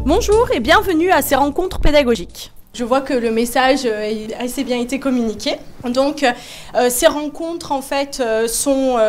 Bonjour et bienvenue à ces rencontres pédagogiques. Je vois que le message a assez bien été communiqué. Donc, ces rencontres en fait sont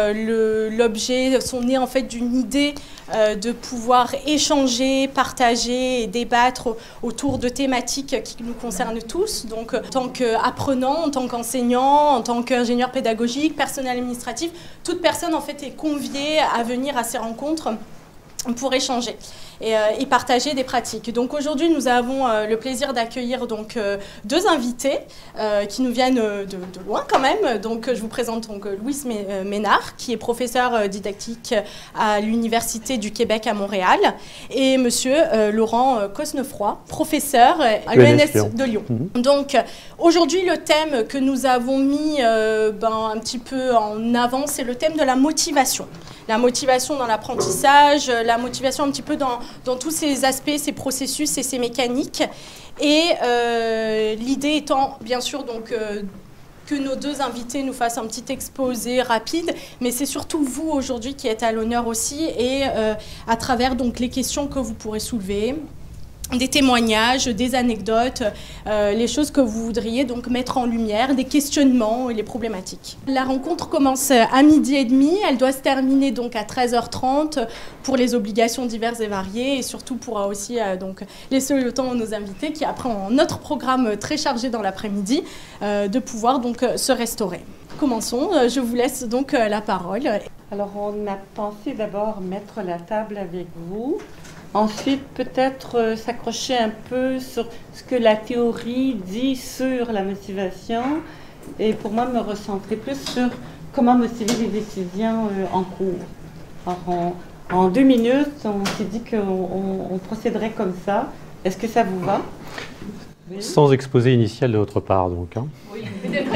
nées en fait d'une idée de pouvoir échanger, partager et débattre autour de thématiques qui nous concernent tous. Donc, en tant qu'apprenant, en tant qu'enseignant, en tant qu'ingénieur pédagogique, personnel administratif, toute personne en fait est conviée à venir à ces rencontres pour échanger et partager des pratiques. Donc aujourd'hui, nous avons le plaisir d'accueillir donc deux invités qui nous viennent de loin quand même. Donc je vous présente donc Louis Ménard, qui est professeur didactique à l'Université du Québec à Montréal, et monsieur Laurent Cosnefroy, professeur à l'ENS de Lyon. Donc aujourd'hui, le thème que nous avons mis un petit peu en avant, c'est le thème de la motivation. La motivation dans l'apprentissage, la motivation un petit peu dans tous ces aspects, ces processus et ces mécaniques. Et l'idée étant, bien sûr, donc, que nos deux invités nous fassent un petit exposé rapide, mais c'est surtout vous aujourd'hui qui êtes à l'honneur aussi, et à travers donc, les questions que vous pourrez soulever, des témoignages, des anecdotes, les choses que vous voudriez donc mettre en lumière, des questionnements et les problématiques. La rencontre commence à 12h30, elle doit se terminer donc à 13h30 pour les obligations diverses et variées, et surtout pour aussi donc laisser le temps à nos invités qui après ont notre programme très chargé dans l'après-midi de pouvoir donc se restaurer. Commençons, je vous laisse donc la parole. Alors on a pensé d'abord mettre la table avec vous. Ensuite, peut-être s'accrocher un peu sur ce que la théorie dit sur la motivation, et pour moi me recentrer plus sur comment motiver les étudiants en cours. Alors, en 2 minutes, on s'est dit qu'on procéderait comme ça. Est-ce que ça vous va? Oui. Sans exposé initial de votre part, donc. Hein. Oui, peut-être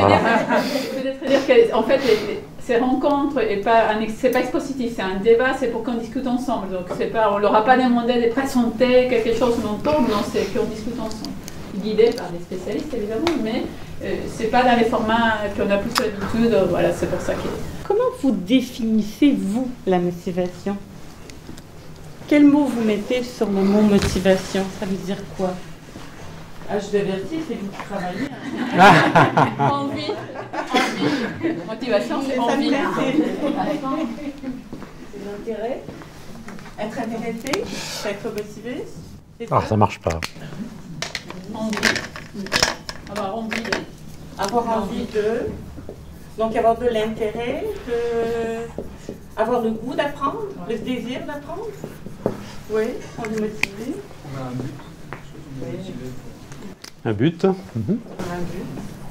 dire qu'en fait, ces rencontres, c'est pas expositif, c'est un débat, c'est pour qu'on discute ensemble. Donc, on ne leur a pas demandé de présenter quelque chose longtemps, non, c'est qu'on discute ensemble. Guidé par des spécialistes, évidemment, mais c'est pas dans les formats qu'on a plus l'habitude, voilà, c'est pour ça que... Comment vous définissez, vous, la motivation? Quel mot vous mettez sur le mot motivation? Ça veut dire quoi? Ah, je t'avertis, c'est vous qui travaillez. Hein. Envie. Motivation, c'est envie. C'est l'intérêt. Être intéressé, être motivé. Ah, ça marche pas. Envie. Avoir envie de. Avoir envie de. Donc avoir de l'intérêt, avoir le goût d'apprendre, le désir d'apprendre. Oui, on est motivé. On a un but. Oui. Un but. Un but.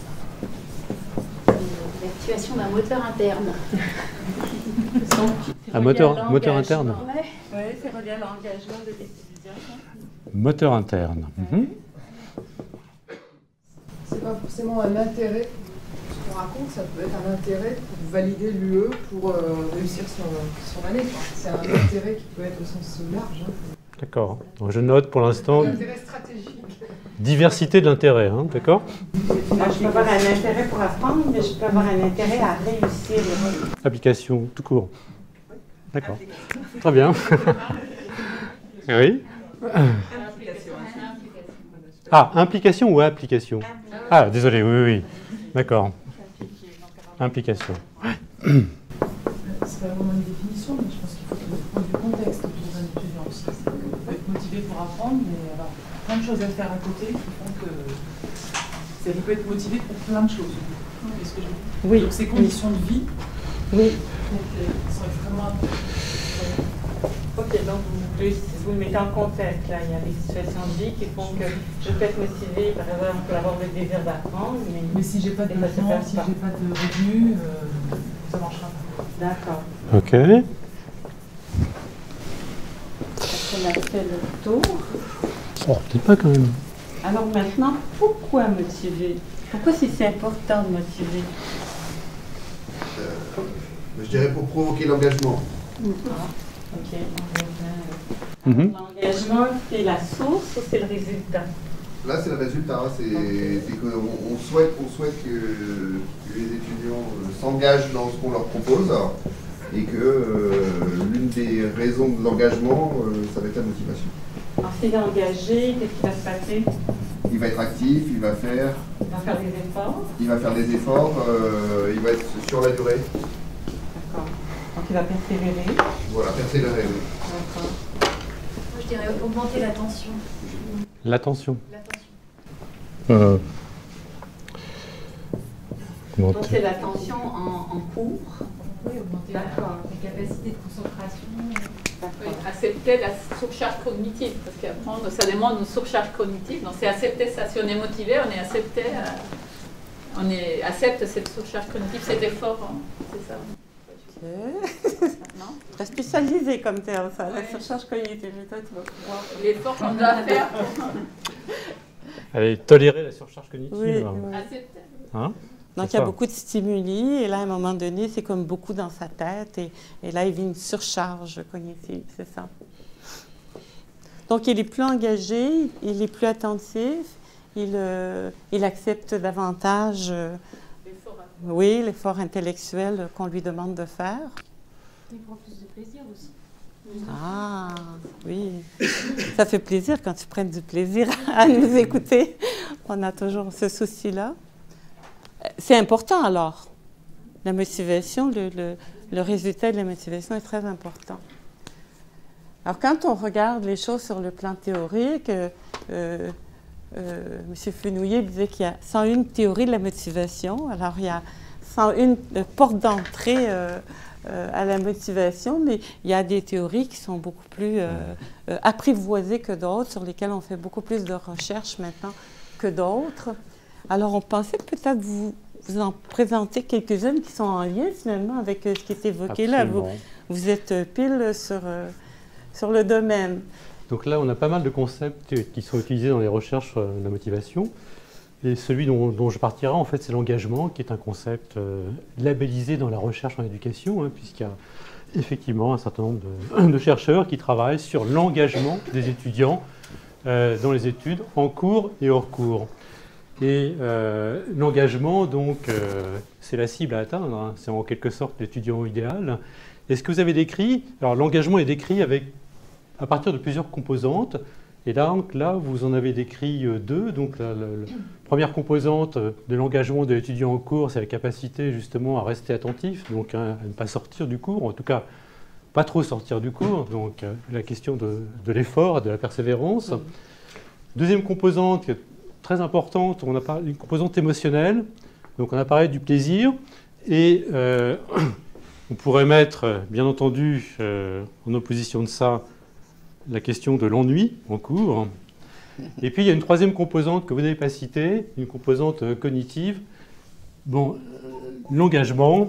L'activation d'un moteur interne. Un moteur interne. Oui, c'est relié à l'engagement de l'étudiant. Moteur interne. C'est pas forcément un intérêt. Ce qu'on raconte, ça peut être un intérêt pour valider l'UE, pour réussir son année. C'est un intérêt qui peut être au sens large. Hein. D'accord. Donc je note pour l'instant. Intérêt stratégique. Diversité de l'intérêt, hein, d'accord? Moi, je peux avoir un intérêt pour apprendre, mais je peux avoir un intérêt à réussir. Application, tout court. D'accord. Très bien. Oui. Ah, implication ou application? Ah, désolé, oui. D'accord. Implication. C'est pas vraiment une définition, mais je pense qu'il faut prendre du contexte autour d'un étudiant aussi. Il peut être motivé pour apprendre, mais avoir plein de choses à faire à côté qui font que ça peut être motivé pour plein de choses. Est-ce que je... Oui. Donc ces conditions de vie sont extrêmement importantes. Ok, donc vous le mettez en contexte. Là. Il y a des situations de vie qui font que je peux être motivée, par exemple, avoir le désir d'apprendre. Mais si j'ai pas de logement, si j'ai pas de revenus, ça ne marchera pas. D'accord. Ok. On a fait le tour. Oh, peut-être pas quand même. Alors maintenant, pourquoi motiver? Pourquoi c'est important de motiver? Je dirais pour provoquer l'engagement. Ok. L'engagement, c'est la source ou c'est le résultat? Là, c'est le résultat. C'est qu'on souhaite que les étudiants s'engagent dans ce qu'on leur propose et que l'une des raisons de l'engagement, ça va être la motivation. Alors, s'il est engagé, qu'est-ce qui va se passer? Il va être actif, il va faire des efforts. il va faire des efforts, il va être sur la durée. D'accord. Donc il va persévérer. Voilà, persévérer. Oui. D'accord. Moi, je dirais augmenter l'attention. L'attention. L'attention. Comment Donc c'est l'attention en cours. Oui, augmenter D'accord. la capacité de concentration. Oui, accepter la surcharge cognitive, parce qu'apprendre, ça demande une surcharge cognitive. Donc c'est accepter ça. Si on est motivé, on est accepté, accepte cette surcharge cognitive, cet effort. Hein. C'est ça. Non? Très spécialisé comme terme, ça, la Ouais. surcharge cognitive. Mais toi, tu vas pouvoir. L'effort qu'on doit faire pour Allez, tolérer la surcharge cognitive. Oui, hein. oui. accepter. Hein? Donc C'est il y a ça. beaucoup de stimuli, et là, à un moment donné, c'est comme beaucoup dans sa tête, et là, il vit une surcharge cognitive, c'est ça. Donc il est plus engagé, il est plus attentif, il accepte davantage, L'effort. oui, l'effort intellectuel qu'on lui demande de faire. Il prend plus de plaisir aussi. Ah, oui. Ça fait plaisir quand tu prends du plaisir à nous écouter. On a toujours ce souci-là. C'est important alors. La motivation, le résultat de la motivation est très important. Alors quand on regarde les choses sur le plan théorique, M. Fenouillet disait qu'il y a 101 théories de la motivation. Alors il y a 101 portes d'entrée à la motivation, mais il y a des théories qui sont beaucoup plus apprivoisées que d'autres, sur lesquelles on fait beaucoup plus de recherches maintenant que d'autres. Alors, on pensait peut-être vous en présenter quelques-unes qui sont en lien finalement avec ce qui est évoqué là. Vous êtes pile sur le domaine. Donc là, on a pas mal de concepts qui sont utilisés dans les recherches de la motivation. Et celui dont je partirai, en fait, c'est l'engagement, qui est un concept labellisé dans la recherche en éducation, hein, puisqu'il y a effectivement un certain nombre de chercheurs qui travaillent sur l'engagement des étudiants dans les études en cours et hors cours. Et l'engagement, donc, c'est la cible à atteindre, hein, c'est en quelque sorte l'étudiant idéal. Et ce que vous avez décrit, alors l'engagement est décrit à partir de plusieurs composantes. Et donc là, vous en avez décrit deux. Donc la première composante de l'engagement de l'étudiant en cours, c'est la capacité justement à rester attentif, donc à ne pas sortir du cours, en tout cas pas trop sortir du cours, donc la question de l'effort, de la persévérance. Deuxième composante qui est très importante, on a parlé d'une composante émotionnelle, donc on a parlé du plaisir, et on pourrait mettre, bien entendu, en opposition de ça, la question de l'ennui en cours. Et puis il y a une troisième composante que vous n'avez pas citée, une composante cognitive. Bon, l'engagement,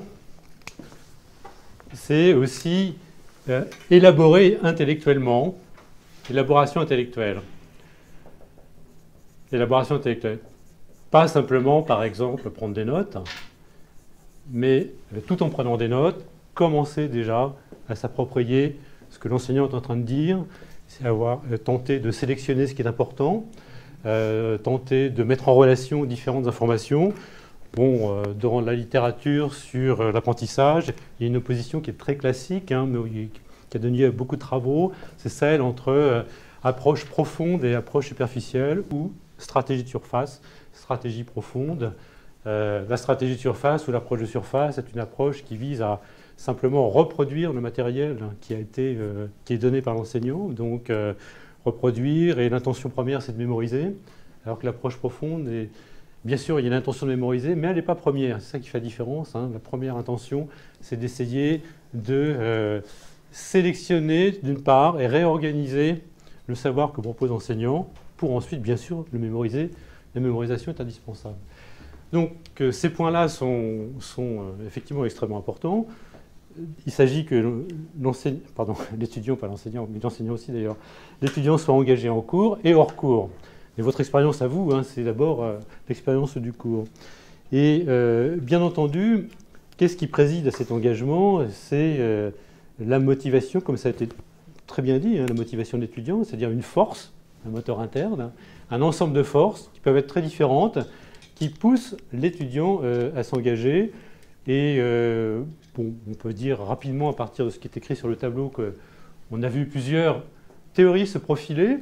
c'est aussi élaborer intellectuellement, élaboration intellectuelle. Élaboration intellectuelle. Pas simplement, par exemple, prendre des notes, mais tout en prenant des notes, commencer déjà à s'approprier ce que l'enseignant est en train de dire, c'est tenter de sélectionner ce qui est important, tenter de mettre en relation différentes informations. Bon, dans la littérature sur l'apprentissage, il y a une opposition qui est très classique, hein, mais qui a donné beaucoup de travaux, c'est celle entre approche profonde et approche superficielle, ou stratégie de surface, stratégie profonde. La stratégie de surface ou l'approche de surface est une approche qui vise à simplement reproduire le matériel qui est donné par l'enseignant, donc reproduire, et l'intention première c'est de mémoriser, alors que l'approche profonde est, bien sûr il y a l'intention de mémoriser, mais elle n'est pas première, c'est ça qui fait la différence, hein. La première intention c'est d'essayer de sélectionner d'une part et réorganiser le savoir que propose l'enseignant pour ensuite bien sûr le mémoriser. La mémorisation est indispensable. Donc ces points-là sont effectivement extrêmement importants. Il s'agit que l'étudiant, pas l'enseignant, mais l'enseignant aussi d'ailleurs, l'étudiant soit engagé en cours et hors cours. Et votre expérience à vous, hein, c'est d'abord l'expérience du cours. Et bien entendu, qu'est-ce qui préside à cet engagement? C'est la motivation, comme ça a été très bien dit, hein, la motivation de l'étudiant, c'est-à-dire une force, un moteur interne, un ensemble de forces qui peuvent être très différentes, qui poussent l'étudiant à s'engager. Et bon, on peut dire rapidement, à partir de ce qui est écrit sur le tableau, qu'on a vu plusieurs théories se profiler.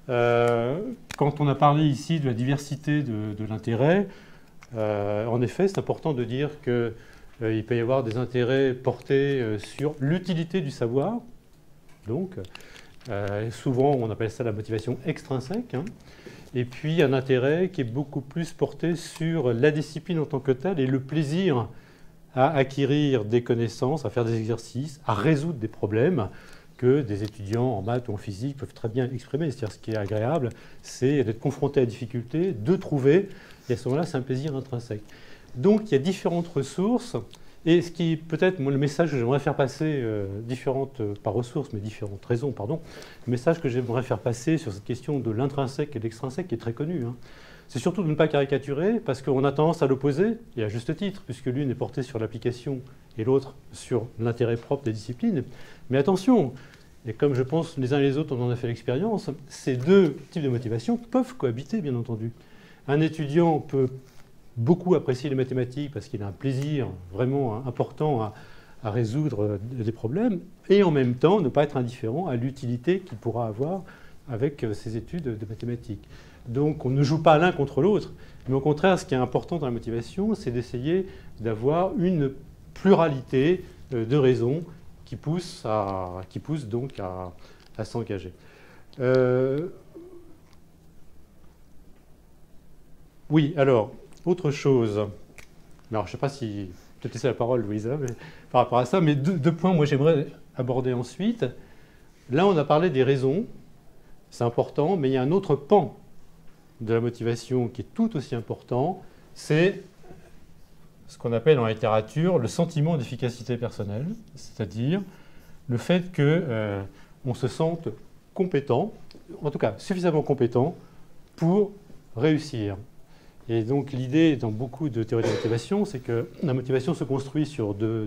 Quand on a parlé ici de la diversité de l'intérêt, en effet, c'est important de dire qu'il peut y avoir des intérêts portés sur l'utilité du savoir. Donc, souvent, on appelle ça la motivation extrinsèque. Hein. Et puis, un intérêt qui est beaucoup plus porté sur la discipline en tant que telle et le plaisir à acquérir des connaissances, à faire des exercices, à résoudre des problèmes que des étudiants en maths ou en physique peuvent très bien exprimer. C'est-à-dire, ce qui est agréable, c'est d'être confronté à la difficulté, de trouver, et à ce moment-là, c'est un plaisir intrinsèque. Donc, il y a différentes ressources, et ce qui, peut-être, moi, le message que j'aimerais faire passer, pas ressources, mais différentes raisons, pardon, le message que j'aimerais faire passer sur cette question de l'intrinsèque et de l'extrinsèque qui est très connu, hein, c'est surtout de ne pas caricaturer, parce qu'on a tendance à l'opposer, et à juste titre, puisque l'une est portée sur l'application et l'autre sur l'intérêt propre des disciplines. Mais attention, et comme je pense les uns et les autres, on en a fait l'expérience, ces deux types de motivation peuvent cohabiter, bien entendu. Un étudiant peut beaucoup apprécier les mathématiques parce qu'il a un plaisir vraiment important à résoudre des problèmes, et en même temps ne pas être indifférent à l'utilité qu'il pourra avoir avec ses études de mathématiques. Donc on ne joue pas l'un contre l'autre, mais au contraire, ce qui est important dans la motivation, c'est d'essayer d'avoir une pluralité de raisons qui poussent donc à s'engager. Oui, alors, autre chose. Alors, je ne sais pas si... Je vais te laisser la parole, Louisa, par rapport à ça, mais deux points, moi, j'aimerais aborder ensuite. Là, on a parlé des raisons, c'est important, mais il y a un autre pan de la motivation qui est tout aussi important, c'est ce qu'on appelle en littérature le sentiment d'efficacité personnelle, c'est-à-dire le fait qu'on se sente compétent, en tout cas suffisamment compétent pour réussir. Et donc l'idée dans beaucoup de théories de motivation, c'est que la motivation se construit sur deux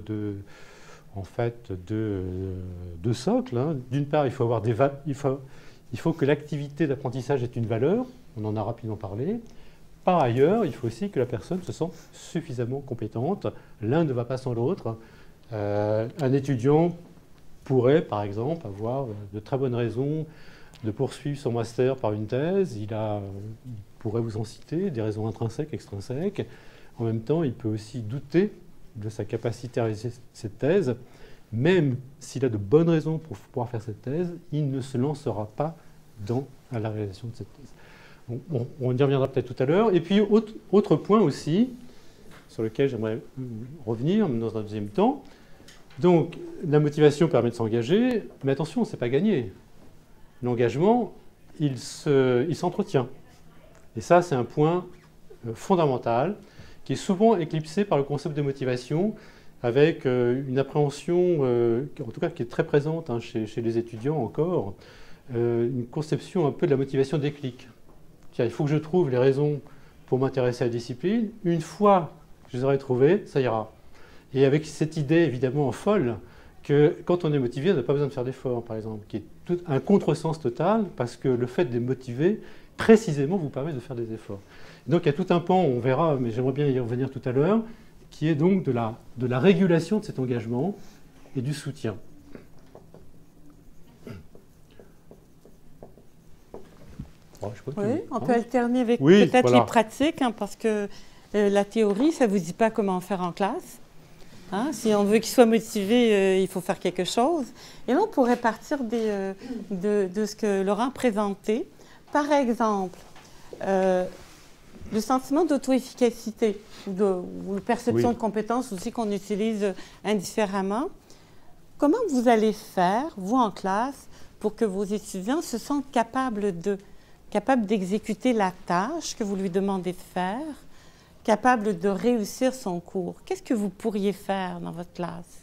socles. Hein. D'une part, il faut que l'activité d'apprentissage ait une valeur, on en a rapidement parlé. Par ailleurs, il faut aussi que la personne se sente suffisamment compétente. L'un ne va pas sans l'autre. Un étudiant pourrait, par exemple, avoir de très bonnes raisons de poursuivre son master par une thèse. Il pourrait vous en citer, des raisons intrinsèques, extrinsèques. En même temps, il peut aussi douter de sa capacité à réaliser cette thèse. Même s'il a de bonnes raisons pour pouvoir faire cette thèse, il ne se lancera pas à la réalisation de cette thèse. Bon, on y reviendra peut-être tout à l'heure. Et puis, autre point aussi, sur lequel j'aimerais revenir dans un deuxième temps. Donc, la motivation permet de s'engager, mais attention, ce n'est pas gagné. L'engagement, il s'entretient. Et ça, c'est un point fondamental qui est souvent éclipsé par le concept de motivation, avec une appréhension, en tout cas qui est très présente hein, chez les étudiants encore, une conception un peu de la motivation déclic. Il faut que je trouve les raisons pour m'intéresser à la discipline. Une fois que je les aurai trouvées, ça ira. Et avec cette idée évidemment folle que quand on est motivé, on n'a pas besoin de faire d'efforts, par exemple, qui est un contresens total, parce que le fait d'être motivé, précisément, vous permet de faire des efforts. Donc il y a tout un pan, on verra, mais j'aimerais bien y revenir tout à l'heure, qui est donc de la régulation de cet engagement et du soutien. Oui, on peut alterner avec peut-être les pratiques, hein, parce que la théorie, ça ne vous dit pas comment faire en classe. Hein? Si on veut qu'il soit motivé, il faut faire quelque chose. Et là, on pourrait partir de ce que Laurent présentait. Par exemple, le sentiment d'auto-efficacité ou la perception de compétence aussi qu'on utilise indifféremment. Comment vous allez faire, vous en classe, pour que vos étudiants se sentent capables d'exécuter la tâche que vous lui demandez de faire, capable de réussir son cours? Qu'est-ce que vous pourriez faire dans votre classe?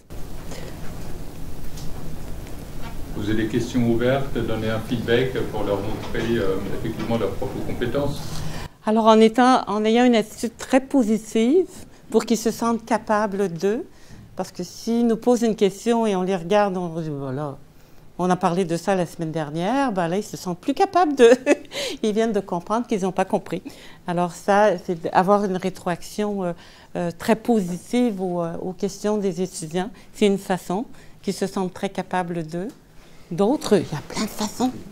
Poser des questions ouvertes, donner un feedback pour leur montrer effectivement leurs propres compétences. Alors en ayant une attitude très positive pour qu'ils se sentent capables d'eux, parce que s'ils nous posent une question et on les regarde, on dit voilà, on a parlé de ça la semaine dernière, ben là, ils se sentent plus capables de... Ils viennent de comprendre qu'ils n'ont pas compris. Alors ça, c'est avoir une rétroaction très positive aux questions des étudiants. C'est une façon qu'ils se sentent très capables d'eux. D'autres, il y a plein de façons.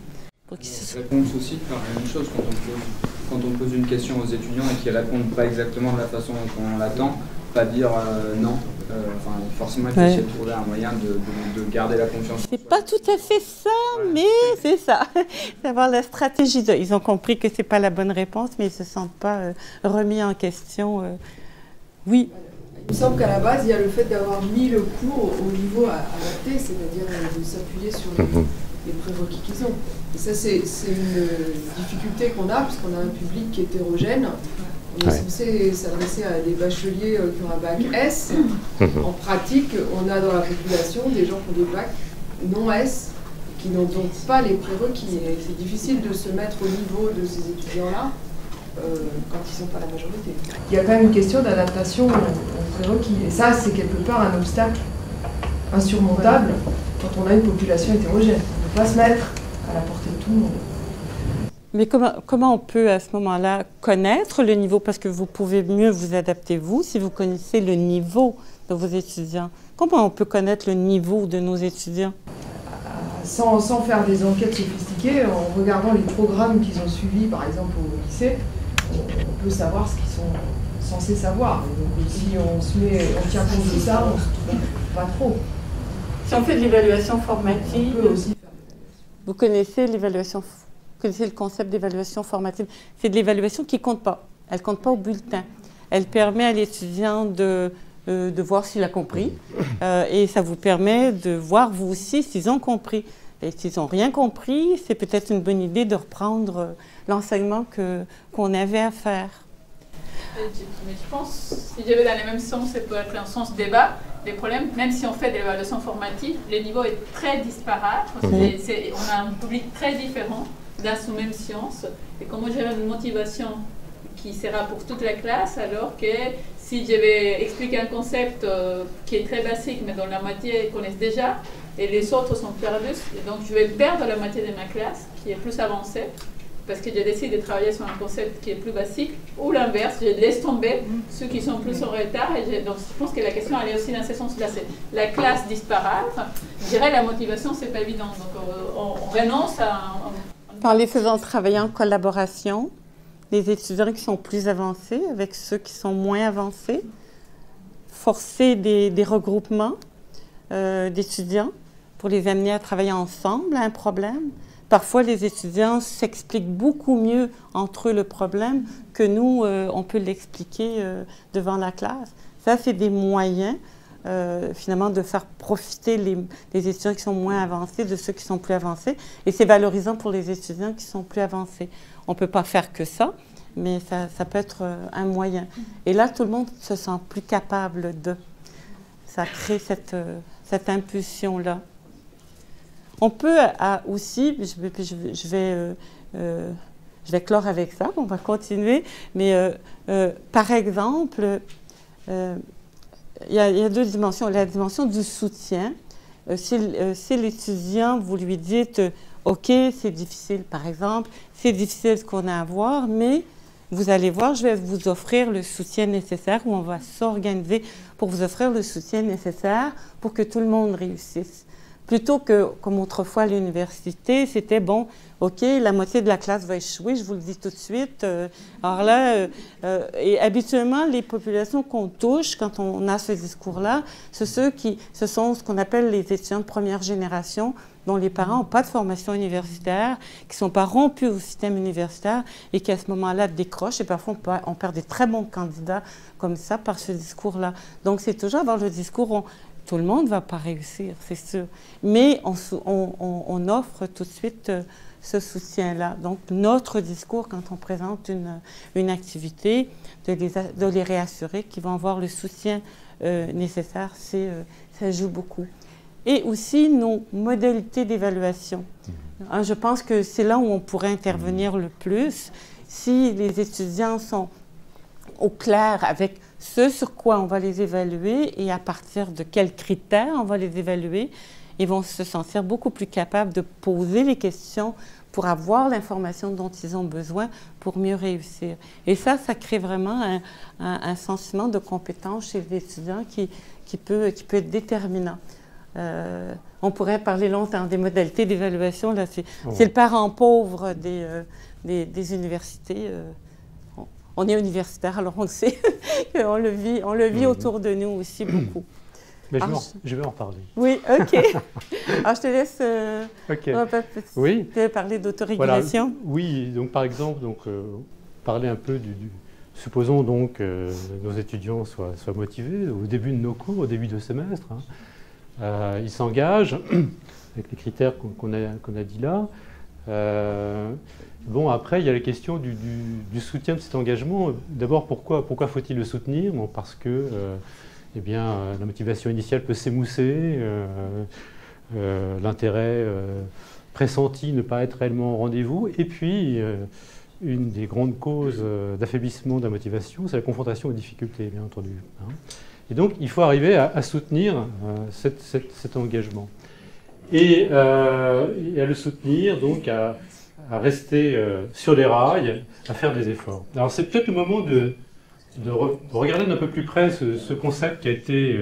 Réponse aussi, faire la même chose quand on pose une question aux étudiants et qu'ils répondent pas exactement de la façon dont on l'attend, pas dire non. Forcément, il faut essayer de trouver un moyen de garder la confiance. C'est pas tout à fait ça, mais c'est ça. D'avoir la stratégie. Ils ont compris que c'est pas la bonne réponse, mais ils se sentent pas remis en question. Oui. Il me semble qu'à la base, il y a le fait d'avoir mis le cours au niveau adapté, c'est-à-dire de s'appuyer sur les prérequis qu'ils ont. Et ça, c'est une difficulté qu'on a, puisqu'on a un public qui est hétérogène. On est censé s'adresser à des bacheliers qui ont un bac S. En pratique, on a dans la population des gens qui ont des bacs non S, qui n'ont donc pas les prérequis. Et c'est difficile de se mettre au niveau de ces étudiants-là quand ils ne sont pas la majorité. Il y a quand même une question d'adaptation aux prérequis. Et ça, c'est quelque part un obstacle insurmontable quand on a une population hétérogène. On ne peut pas se mettre à la portée de tout le monde. Mais comment on peut à ce moment-là connaître le niveau? Parce que vous pouvez mieux vous adapter, vous, si vous connaissez le niveau de vos étudiants. Comment on peut connaître le niveau de nos étudiants? Sans faire des enquêtes sophistiquées, en regardant les programmes qu'ils ont suivis, par exemple au lycée, on peut savoir ce qu'ils sont censés savoir. Donc si on tient compte de ça, on ne se trompe pas trop. Si on fait de l'évaluation formative, on peut aussi faire vous connaissez l'évaluation, vous connaissez le concept d'évaluation formative. C'est de l'évaluation qui ne compte pas. Elle ne compte pas au bulletin. Elle permet à l'étudiant de voir s'il a compris et ça vous permet de voir vous aussi s'ils ont compris. Et s'ils n'ont rien compris, c'est peut-être une bonne idée de reprendre l'enseignement qu'on avait à faire. Mais je pense, si j'avais dans le même sens, ça peut être un sens débat. Les problèmes, même si on fait de l'évaluation formative, le niveau est très disparate. On a un public très différent dans cette même science. Et comment gérer une motivation qui sera pour toute la classe, alors que si je vais expliquer un concept qui est très basique, mais dont la moitié connaissent déjà, et les autres sont perdus, et donc je vais perdre la moitié de ma classe, qui est plus avancée, parce que je décide de travailler sur un concept qui est plus basique, ou l'inverse, je laisse tomber ceux qui sont plus en retard. Donc je pense que la question elle est aussi dans ce sens-là, c'est la classe disparaître. Je dirais la motivation, c'est pas évident, donc on renonce à... En les faisant travailler en collaboration, les étudiants qui sont plus avancés avec ceux qui sont moins avancés, forcer des regroupements d'étudiants pour les amener à travailler ensemble à un problème. Parfois, les étudiants s'expliquent beaucoup mieux entre eux le problème que nous, on peut l'expliquer devant la classe. Ça, c'est des moyens, finalement, de faire profiter les étudiants qui sont moins avancés de ceux qui sont plus avancés. Et c'est valorisant pour les étudiants qui sont plus avancés. On ne peut pas faire que ça, mais ça peut être un moyen. Et là, tout le monde se sent plus capable de. Ça crée cette impulsion-là. On peut aussi, je vais clore avec ça, on va continuer, mais par exemple, il y a deux dimensions. La dimension du soutien. Si l'étudiant, vous lui dites « OK, c'est difficile, par exemple, c'est difficile ce qu'on a à voir, mais vous allez voir, je vais vous offrir le soutien nécessaire ou on va s'organiser pour vous offrir le soutien nécessaire pour que tout le monde réussisse. » Plutôt que, comme autrefois à l'université, c'était bon, OK, la moitié de la classe va échouer, je vous le dis tout de suite. Alors là, et habituellement, les populations qu'on touche quand on a ce discours-là, ce sont ce qu'on appelle les étudiants de première génération, dont les parents n'ont pas de formation universitaire, qui ne sont pas rompus au système universitaire et qui, à ce moment-là, décrochent. Et parfois, on perd des très bons candidats comme ça par ce discours-là. Donc, c'est toujours avoir le discours... Tout le monde ne va pas réussir, c'est sûr. Mais on offre tout de suite ce soutien-là. Donc, notre discours, quand on présente une activité, de les réassurer qu'ils vont avoir le soutien nécessaire, ça joue beaucoup. Et aussi, nos modalités d'évaluation. Hein, je pense que c'est là où on pourrait intervenir le plus. Si les étudiants sont au clair avec ce sur quoi on va les évaluer et à partir de quels critères on va les évaluer, ils vont se sentir beaucoup plus capables de poser les questions pour avoir l'information dont ils ont besoin pour mieux réussir. Et ça crée vraiment un sentiment de compétence chez les étudiants qui peut être déterminant. On pourrait parler longtemps des modalités d'évaluation. Là, c'est le parent pauvre des universités. On est universitaire, alors on le sait, on le vit autour de nous aussi beaucoup. Mais je vais en parler. Oui, OK. Alors, je te laisse te parler d'autorégulation. Voilà. Oui, donc par exemple, parler un peu supposons donc que nos étudiants soient motivés au début de nos cours, au début de semestre. Ils s'engagent avec les critères qu'on a dit là. Bon, après, il y a la question du soutien de cet engagement. D'abord, pourquoi faut-il le soutenir? Bon, parce que eh bien, la motivation initiale peut s'émousser, l'intérêt pressenti ne pas être réellement au rendez-vous. Et puis, une des grandes causes d'affaiblissement de la motivation, c'est la confrontation aux difficultés, bien entendu. Et donc, il faut arriver à soutenir cet engagement. Et à le soutenir, donc à rester sur les rails, à faire des efforts. Alors, c'est peut-être le moment de regarder d'un peu plus près ce concept qui a été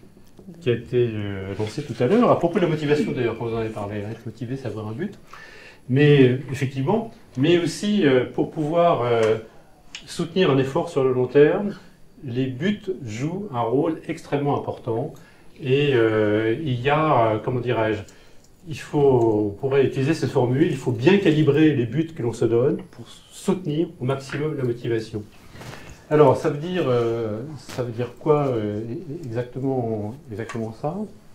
lancé tout à l'heure, à propos de la motivation d'ailleurs, quand vous en avez parlé, être motivé, c'est avoir un but. Mais effectivement, mais aussi pour pouvoir soutenir un effort sur le long terme, les buts jouent un rôle extrêmement important. Et il y a, comment dirais-je, on pourrait utiliser cette formule, il faut bien calibrer les buts que l'on se donne pour soutenir au maximum la motivation. Alors, ça veut dire quoi exactement ça?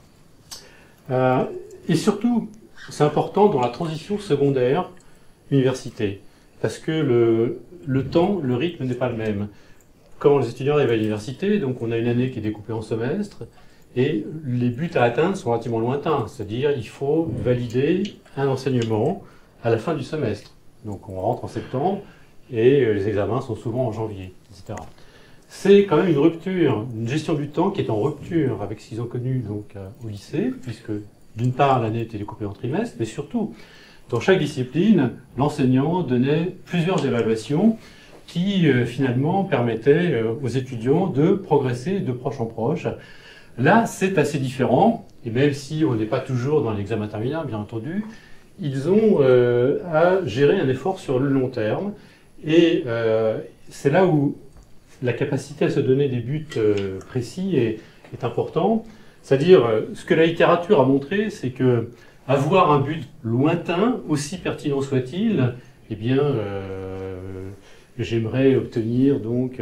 Et surtout, c'est important dans la transition secondaire université, parce que le temps, le rythme n'est pas le même. Quand les étudiants arrivent à l'université, donc on a une année qui est découpée en semestres, et les buts à atteindre sont relativement lointains, c'est-à-dire il faut valider un enseignement à la fin du semestre. Donc on rentre en septembre, et les examens sont souvent en janvier, etc. C'est quand même une rupture, une gestion du temps qui est en rupture avec ce qu'ils ont connu donc, au lycée, puisque d'une part l'année était découpée en trimestres, mais surtout, dans chaque discipline, l'enseignant donnait plusieurs évaluations qui finalement permettaient aux étudiants de progresser de proche en proche. Là, c'est assez différent, et même si on n'est pas toujours dans l'examen terminal, bien entendu, ils ont à gérer un effort sur le long terme. Et c'est là où la capacité à se donner des buts précis est important. C'est-à-dire, ce que la littérature a montré, c'est que avoir un but lointain, aussi pertinent soit-il, eh bien, j'aimerais obtenir donc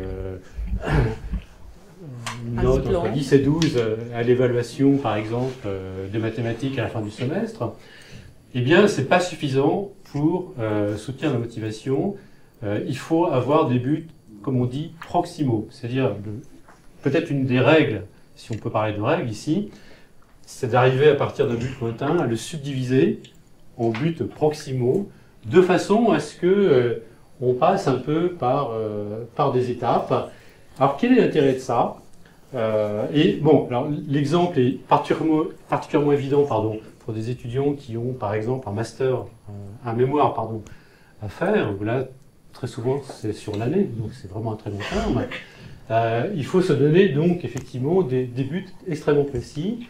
une note entre 10 et 12 à l'évaluation, par exemple, des mathématiques à la fin du semestre. Eh bien, c'est pas suffisant pour soutenir la motivation. Il faut avoir des buts, comme on dit, proximaux. C'est-à-dire, peut-être une des règles, si on peut parler de règles ici, c'est d'arriver à partir d'un but lointain à le subdiviser en buts proximaux, de façon à ce que on passe un peu par des étapes. Alors, quel est l'intérêt de ça? Et bon, alors l'exemple est particulièrement évident, pour des étudiants qui ont, par exemple, un mémoire, à faire. Là, très souvent, c'est sur l'année, donc c'est vraiment un très long terme. Il faut se donner donc effectivement des buts extrêmement précis.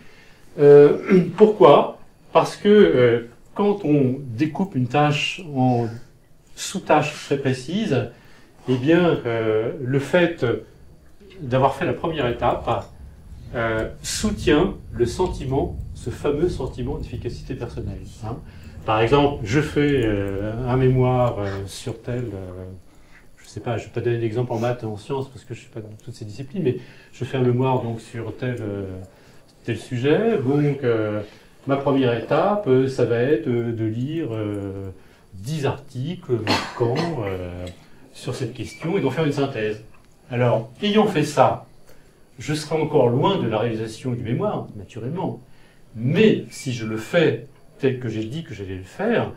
Pourquoi? Parce que quand on découpe une tâche en sous-tâches très précises, eh bien, le fait d'avoir fait la première étape soutient le sentiment, ce fameux sentiment d'efficacité personnelle. Par exemple, je fais un mémoire sur tel, je ne sais pas, je ne vais pas donner d'exemple en maths et en sciences parce que je ne suis pas dans toutes ces disciplines, mais je fais un mémoire donc sur tel sujet. Donc, ma première étape, ça va être de lire 10 articles marquants sur cette question et d'en faire une synthèse. Alors, ayant fait ça, je serai encore loin de la réalisation du mémoire, naturellement. Mais si je le fais tel que j'ai dit que j'allais le faire,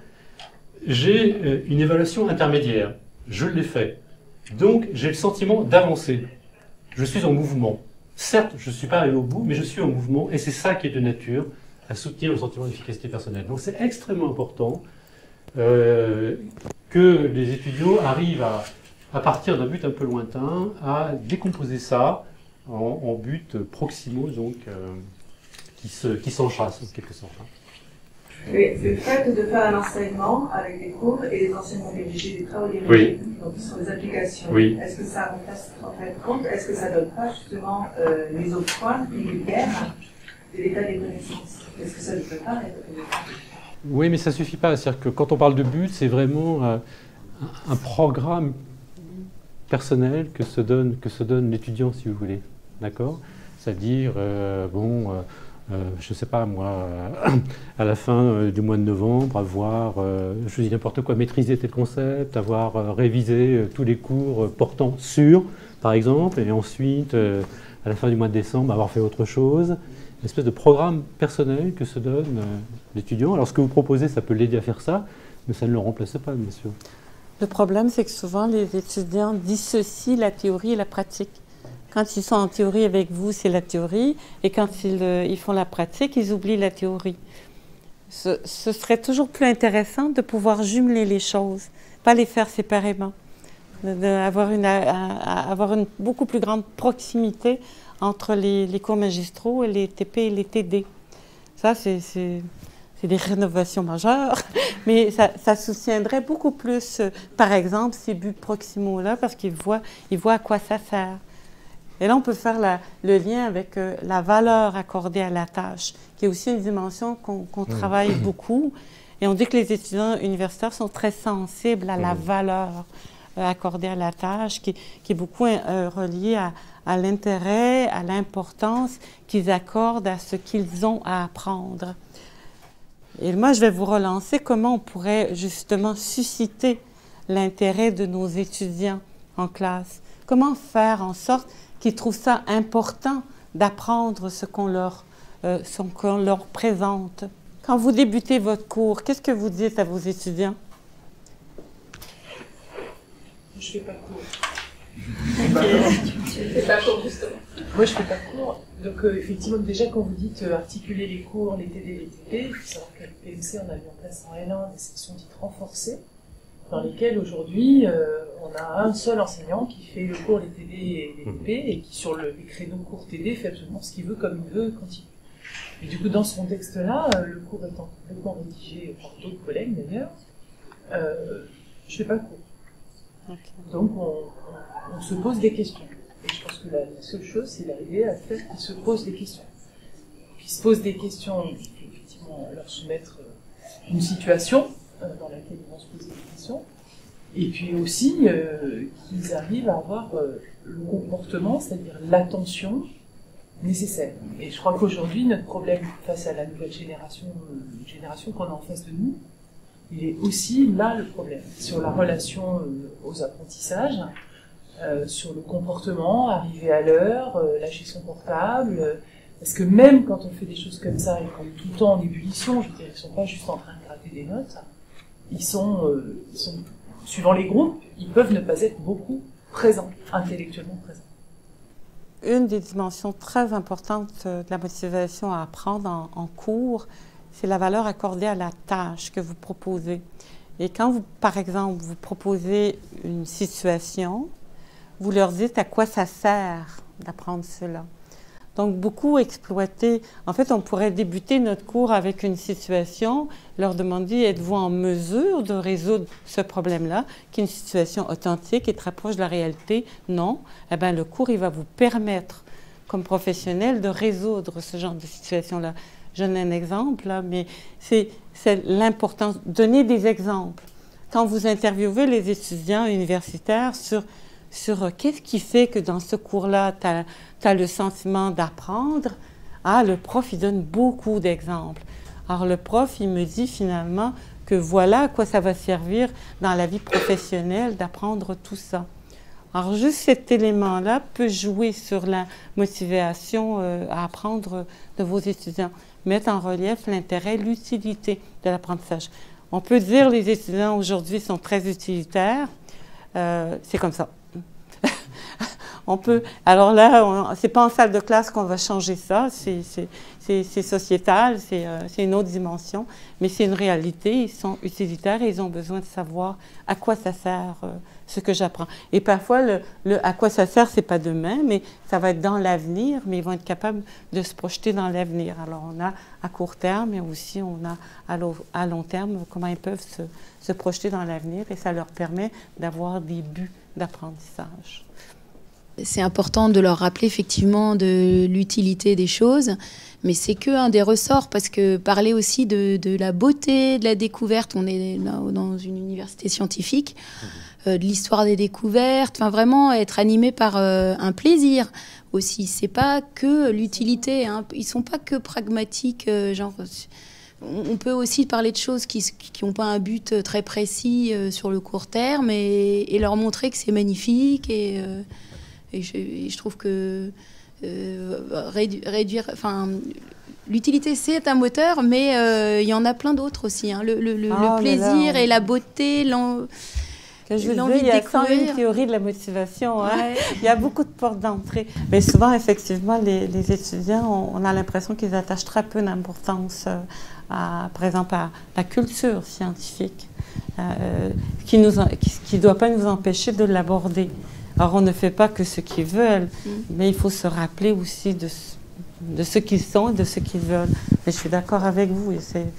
j'ai une évaluation intermédiaire. Je l'ai fait. Donc, j'ai le sentiment d'avancer. Je suis en mouvement. Certes, je ne suis pas arrivé au bout, mais je suis en mouvement, et c'est ça qui est de nature à soutenir le sentiment d'efficacité personnelle. Donc, c'est extrêmement important que les étudiants arrivent à partir d'un but un peu lointain, à décomposer ça en buts proximaux, donc qui s'enchassent, en quelque sorte. Oui, le fait de faire un enseignement avec des cours et des enseignements dirigés, des travaux dirigés, donc sur les applications, est-ce que ça remplace en fait compte, est-ce que ça ne donne pas justement les autres points prioritaires de l'état des connaissances? Est-ce que ça ne peut pas être? Oui, mais ça ne suffit pas. C'est-à-dire que quand on parle de but, c'est vraiment un programme personnel que se donne l'étudiant, si vous voulez. D'accord? C'est-à-dire, je ne sais pas moi, à la fin du mois de novembre, avoir, je dis n'importe quoi, maîtrisé tel concept, avoir révisé tous les cours portant sur, par exemple, et ensuite, à la fin du mois de décembre, avoir fait autre chose. Une espèce de programme personnel que se donne l'étudiant. Alors ce que vous proposez, ça peut l'aider à faire ça, mais ça ne le remplace pas, bien sûr. Le problème, c'est que souvent, les étudiants dissocient la théorie et la pratique. Quand ils sont en théorie avec vous, c'est la théorie, et quand ils font la pratique, ils oublient la théorie. Ce serait toujours plus intéressant de pouvoir jumeler les choses, pas les faire séparément, avoir une beaucoup plus grande proximité entre les cours magistraux et les TP et les TD. Ça, c'est des rénovations majeures, mais ça soutiendrait beaucoup plus, par exemple, ces buts proximaux-là, parce qu'ils voient à quoi ça sert. Et là, on peut faire le lien avec la valeur accordée à la tâche, qui est aussi une dimension qu'on travaille beaucoup. Et on dit que les étudiants universitaires sont très sensibles à la valeur accordée à la tâche, qui est beaucoup reliée à l'intérêt, à l'importance qu'ils accordent à ce qu'ils ont à apprendre. Et moi, je vais vous relancer comment on pourrait justement susciter l'intérêt de nos étudiants en classe. Comment faire en sorte qu'ils trouvent ça important d'apprendre ce qu'on leur présente. Quand vous débutez votre cours, qu'est-ce que vous dites à vos étudiants? Je ne fais pas de cours. Je ne fais pas de cours, justement. Moi, je ne fais pas de cours. Donc, effectivement, déjà, quand vous dites articuler les cours, les TD, les TP, il faut savoir qu'à l'UPMC, on a mis en place en L1 des sections dites renforcées, dans lesquelles, aujourd'hui, on a un seul enseignant qui fait le cours, les TD et les TP, et qui, sur les créneaux cours TD, fait absolument ce qu'il veut, comme il veut, quand il veut. Et du coup, dans ce contexte-là, le cours étant complètement rédigé par d'autres collègues, d'ailleurs, je ne fais pas de cours. Okay. Donc, on se pose des questions. Et je pense que la seule chose, c'est d'arriver à faire qu'ils se posent des questions. Qu'ils se posent des questions, il faut effectivement leur soumettre une situation dans laquelle ils vont se poser des questions. Et puis aussi, qu'ils arrivent à avoir le comportement, c'est-à-dire l'attention nécessaire. Et je crois qu'aujourd'hui, notre problème face à la nouvelle génération, qu'on a en face de nous, il est aussi là le problème, sur la relation aux apprentissages, sur le comportement, arriver à l'heure, lâcher son portable, parce que même quand on fait des choses comme ça, et quand tout le temps en ébullition, je veux dire, ils ne sont pas juste en train de gratter des notes, ils sont, suivant les groupes, ils peuvent ne pas être beaucoup présents, intellectuellement présents. Une des dimensions très importantes de la motivation à apprendre en cours, c'est la valeur accordée à la tâche que vous proposez. Et quand vous, par exemple, vous proposez une situation, vous leur dites à quoi ça sert d'apprendre cela. Donc, beaucoup exploiter. En fait, on pourrait débuter notre cours avec une situation, leur demander, êtes-vous en mesure de résoudre ce problème-là, qui est une situation authentique et très proche de la réalité? Non. Eh bien, le cours, il va vous permettre, comme professionnel, de résoudre ce genre de situation-là. Je donne un exemple, là, mais c'est l'importance. Donner des exemples. Quand vous interviewez les étudiants universitaires sur qu'est-ce qui fait que dans ce cours-là, tu as le sentiment d'apprendre, le prof, il donne beaucoup d'exemples. Alors, le prof, il me dit finalement que voilà à quoi ça va servir dans la vie professionnelle d'apprendre tout ça. Alors, juste cet élément-là peut jouer sur la motivation à apprendre de vos étudiants. Mettre en relief l'intérêt, l'utilité de l'apprentissage. On peut dire que les étudiants aujourd'hui sont très utilitaires. C'est comme ça. On peut. Alors là, c'est pas en salle de classe qu'on va changer ça. C'est c'est sociétal, c'est une autre dimension, mais c'est une réalité. Ils sont utilitaires et ils ont besoin de savoir à quoi ça sert ce que j'apprends. Et parfois, à quoi ça sert, c'est pas demain, mais ça va être dans l'avenir, mais ils vont être capables de se projeter dans l'avenir. Alors, on a à court terme, mais aussi on a à long terme comment ils peuvent se projeter dans l'avenir et ça leur permet d'avoir des buts d'apprentissage. C'est important de leur rappeler effectivement de l'utilité des choses, mais c'est qu'un des ressorts, parce que parler aussi de la beauté, de la découverte, on est dans une université scientifique, de l'histoire des découvertes, enfin vraiment être animé par un plaisir aussi. C'est pas que l'utilité, hein, ils sont pas que pragmatiques, genre... On peut aussi parler de choses qui n'ont pas un but très précis sur le court terme et leur montrer que c'est magnifique et je trouve que réduire, enfin, l'utilité c'est un moteur, mais il y en a plein d'autres aussi. Hein. Le plaisir et la beauté, l'envie de découvrir. Il y a une théorie de la motivation. Hein? Ouais. Il y a beaucoup de portes d'entrée. Mais souvent, effectivement, les étudiants, on a l'impression qu'ils attachent très peu d'importance, par exemple, à la culture scientifique, qui ne doit pas nous empêcher de l'aborder. Alors, on ne fait pas que ce qu'ils veulent, mais il faut se rappeler aussi de ce qu'ils sont et de ce qu'ils veulent. Mais je suis d'accord avec vous.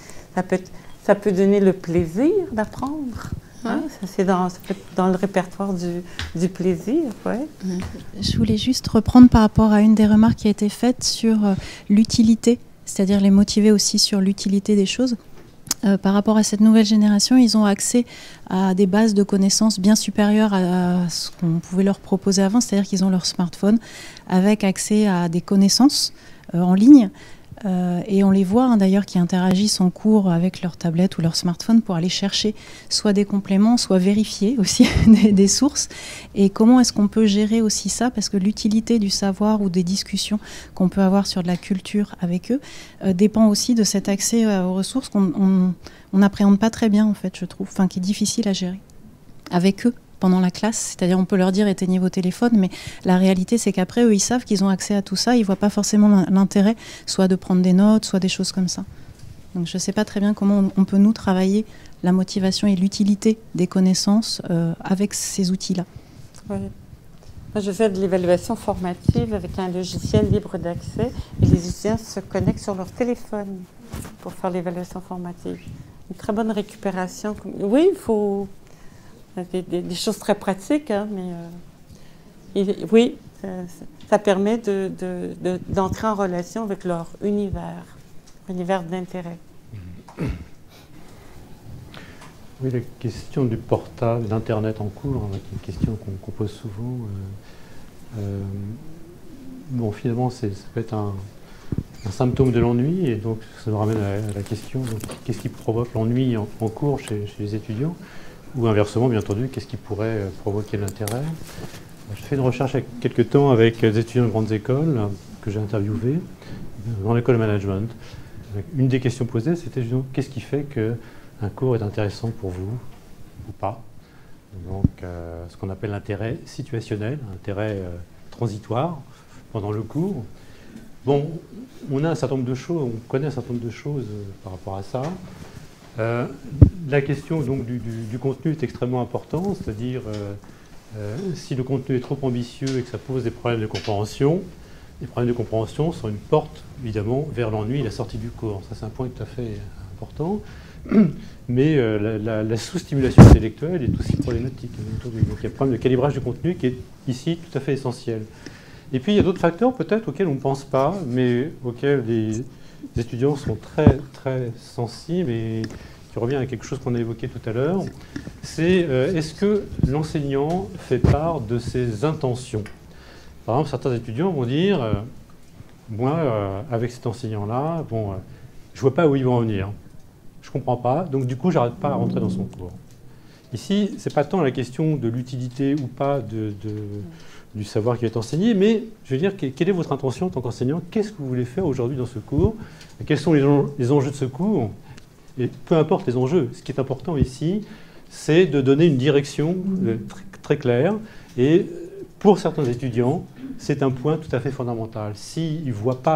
Ça peut donner le plaisir d'apprendre. Hein? C'est dans le répertoire du plaisir. Ouais. Je voulais juste reprendre par rapport à une des remarques qui a été faite sur l'utilité, c'est-à-dire les motiver aussi sur l'utilité des choses. Par rapport à cette nouvelle génération, ils ont accès à des bases de connaissances bien supérieures à ce qu'on pouvait leur proposer avant, c'est-à-dire qu'ils ont leur smartphone avec accès à des connaissances en ligne. Et on les voit hein, d'ailleurs qui interagissent en cours avec leur tablette ou leur smartphone pour aller chercher soit des compléments, soit vérifier aussi des sources. Et comment est-ce qu'on peut gérer aussi ça? Parce que l'utilité du savoir ou des discussions qu'on peut avoir sur de la culture avec eux dépend aussi de cet accès aux ressources qu'on n'appréhende pas très bien en fait, je trouve, enfin qui est difficile à gérer avec eux pendant la classe, c'est-à-dire on peut leur dire éteignez vos téléphones, mais la réalité c'est qu'après eux ils savent qu'ils ont accès à tout ça, ils ne voient pas forcément l'intérêt soit de prendre des notes, soit des choses comme ça. Donc je ne sais pas très bien comment on peut nous travailler la motivation et l'utilité des connaissances avec ces outils-là. Oui. Moi je fais de l'évaluation formative avec un logiciel libre d'accès et les étudiants se connectent sur leur téléphone pour faire l'évaluation formative. Une très bonne récupération. Oui, il faut... Des choses très pratiques, hein, mais oui, ça permet d'entrer en relation avec leur univers d'intérêt. Oui, la question du portable, d'Internet en cours, hein, qui est une question qu'on pose souvent. Bon, finalement, ça peut être un symptôme de l'ennui, et donc ça nous ramène à la question, qu'est-ce qui provoque l'ennui en cours chez les étudiants? Ou inversement, bien entendu, qu'est-ce qui pourrait provoquer l'intérêt? J'ai fait une recherche il y a quelques temps avec des étudiants de grandes écoles que j'ai interviewés dans l'école de management. Une des questions posées, c'était qu'est-ce qui fait qu'un cours est intéressant pour vous ou pas? Donc, ce qu'on appelle l'intérêt situationnel, l'intérêt transitoire pendant le cours. Bon, on a un certain nombre de choses, on connaît un certain nombre de choses par rapport à ça. La question donc, du contenu est extrêmement importante, c'est-à-dire si le contenu est trop ambitieux et que ça pose des problèmes de compréhension, les problèmes de compréhension sont une porte évidemment vers l'ennui et la sortie du cours. Ça c'est un point tout à fait important, mais la sous-stimulation intellectuelle est aussi problématique. Donc il y a un problème de calibrage du contenu qui est ici tout à fait essentiel. Et puis il y a d'autres facteurs peut-être auxquels on ne pense pas, mais auxquels les étudiants sont très, très sensibles et qui revient à quelque chose qu'on a évoqué tout à l'heure, c'est est-ce que l'enseignant fait part de ses intentions? Par exemple, certains étudiants vont dire moi, avec cet enseignant-là, bon, je ne vois pas où il va en venir. Je ne comprends pas, donc du coup, je n'arrête pas à rentrer dans son cours. Ici, ce n'est pas tant la question de l'utilité ou pas du savoir qui va être enseigné, mais je veux dire, quelle est votre intention en tant qu'enseignant? Qu'est-ce que vous voulez faire aujourd'hui dans ce cours? Quels sont les enjeux de ce cours? Et peu importe les enjeux, ce qui est important ici, c'est de donner une direction très claire. Et pour certains étudiants, c'est un point tout à fait fondamental. S'ils ne voient pas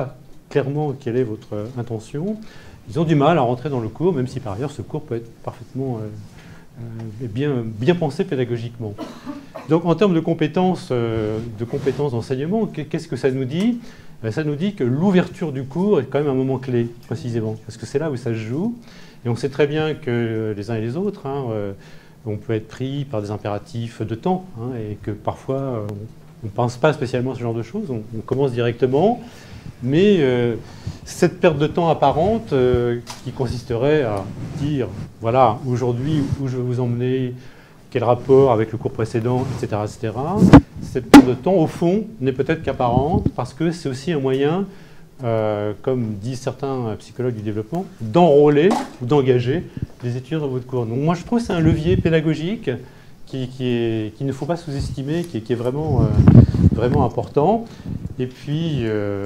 clairement quelle est votre intention, ils ont du mal à rentrer dans le cours, même si par ailleurs ce cours peut être parfaitement bien pensé pédagogiquement. Donc en termes de compétences d'enseignement, qu'est-ce que ça nous dit? Ça nous dit que l'ouverture du cours est quand même un moment clé, précisément, parce que c'est là où ça se joue. Et on sait très bien que les uns et les autres, on peut être pris par des impératifs de temps, et que parfois on ne pense pas spécialement à ce genre de choses, on commence directement. Mais cette perte de temps apparente qui consisterait à dire, voilà, aujourd'hui, où je vais vous emmener, quel rapport avec le cours précédent, etc., etc., cette perte de temps, au fond, n'est peut-être qu'apparente, parce que c'est aussi un moyen, comme disent certains psychologues du développement, d'enrôler ou d'engager les étudiants dans votre cours. Donc moi, je trouve que c'est un levier pédagogique qu'il ne faut pas sous-estimer, qui est vraiment important. Et puis,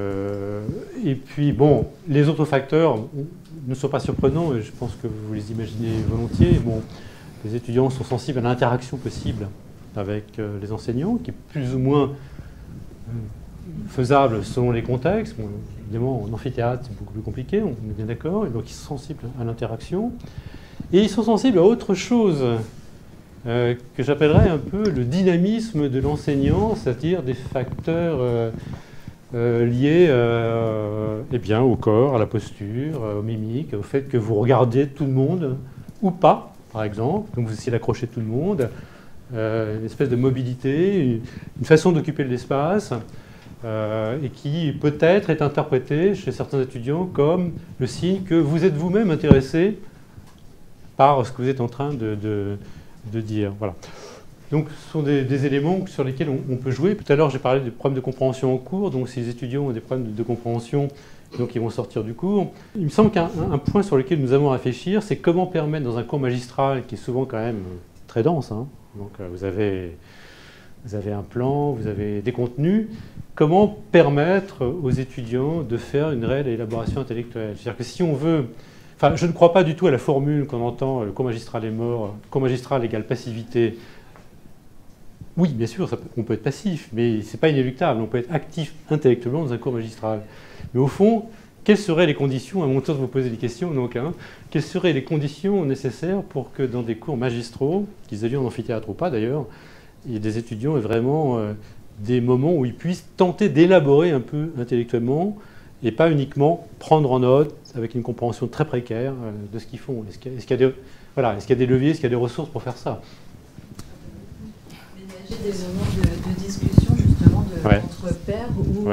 bon, les autres facteurs ne sont pas surprenants, et je pense que vous les imaginez volontiers. Bon, les étudiants sont sensibles à l'interaction possible avec les enseignants, qui est plus ou moins faisable selon les contextes. Bon, évidemment, en amphithéâtre, c'est beaucoup plus compliqué, on est bien d'accord, et donc ils sont sensibles à l'interaction. Et ils sont sensibles à autre chose, que j'appellerais un peu le dynamisme de l'enseignant, c'est-à-dire des facteurs liés eh bien, au corps, à la posture, aux mimiques, au fait que vous regardez tout le monde ou pas, par exemple, donc vous essayez d'accrocher tout le monde, une espèce de mobilité, une façon d'occuper l'espace, et qui peut-être est interprétée chez certains étudiants comme le signe que vous êtes vous-même intéressé par ce que vous êtes en train de dire. Voilà. Donc ce sont des éléments sur lesquels on peut jouer. Tout à l'heure, j'ai parlé des problèmes de compréhension en cours. Donc si les étudiants ont des problèmes de compréhension, donc ils vont sortir du cours. Il me semble qu'un point sur lequel nous avons à réfléchir, c'est comment permettre dans un cours magistral, qui est souvent quand même très dense, donc vous avez un plan, vous avez des contenus, comment permettre aux étudiants de faire une réelle élaboration intellectuelle. C'est-à-dire que si on veut... Enfin, je ne crois pas du tout à la formule qu'on entend, le cours magistral est mort, cours magistral égale passivité. Oui, bien sûr, on peut être passif, mais ce n'est pas inéluctable. On peut être actif intellectuellement dans un cours magistral. Mais au fond, quelles seraient les conditions, à mon tour de vous poser des questions, donc, quelles seraient les conditions nécessaires pour que dans des cours magistraux, qu'ils aient lieu en amphithéâtre ou pas d'ailleurs, il y ait des étudiants aient vraiment des moments où ils puissent tenter d'élaborer un peu intellectuellement et pas uniquement prendre en note avec une compréhension très précaire de ce qu'ils font. Est-ce qu'il y a des leviers, est-ce qu'il y a des ressources pour faire ça? Ménager des moments de discussion justement entre pairs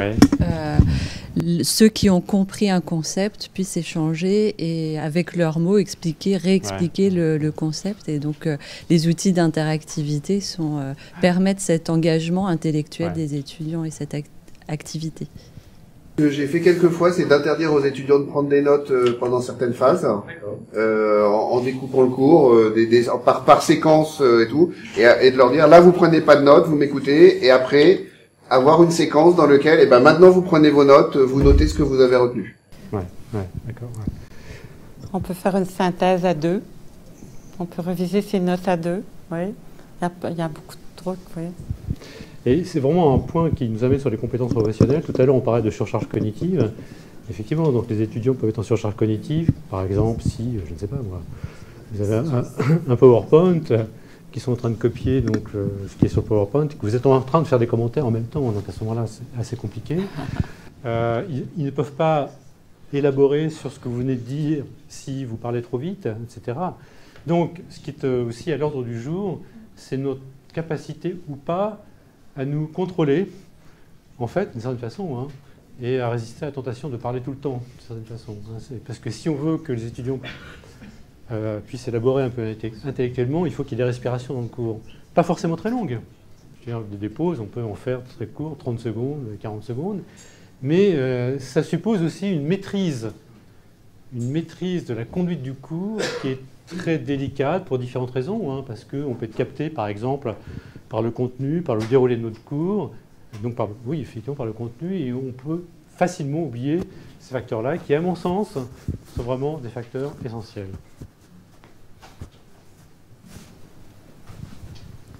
où ceux qui ont compris un concept puissent échanger et avec leurs mots expliquer, réexpliquer le concept. Et donc les outils d'interactivité permettent cet engagement intellectuel des étudiants et cette activité. Ce que j'ai fait quelques fois, c'est d'interdire aux étudiants de prendre des notes pendant certaines phases, en découpant le cours, par séquence et tout, et de leur dire, là vous prenez pas de notes, vous m'écoutez, et après, avoir une séquence dans laquelle, maintenant vous prenez vos notes, vous notez ce que vous avez retenu. D'accord. On peut faire une synthèse à deux, on peut réviser ses notes à deux, il y a beaucoup de trucs, Et c'est vraiment un point qui nous amène sur les compétences professionnelles. Tout à l'heure, on parlait de surcharge cognitive. Effectivement, donc les étudiants peuvent être en surcharge cognitive. Par exemple, si, je ne sais pas moi, vous avez un PowerPoint qui sont en train de copier donc, ce qui est sur PowerPoint, et que vous êtes en train de faire des commentaires en même temps. Donc à ce moment-là, c'est assez compliqué. Ils ne peuvent pas élaborer sur ce que vous venez de dire si vous parlez trop vite, etc. Donc, ce qui est aussi à l'ordre du jour, c'est notre capacité ou pas à nous contrôler, en fait, d'une certaine façon, et à résister à la tentation de parler tout le temps, d'une certaine façon. Parce que si on veut que les étudiants puissent élaborer un peu intellectuellement, il faut qu'il y ait des respirations dans le cours. Pas forcément très longues. Des pauses, on peut en faire très court, 30 secondes, 40 secondes. Mais ça suppose aussi une maîtrise de la conduite du cours qui est très délicate pour différentes raisons, parce qu'on peut être capté, par exemple, par le contenu, par le déroulé de notre cours, donc effectivement par le contenu, et on peut facilement oublier ces facteurs-là, qui, à mon sens, sont vraiment des facteurs essentiels.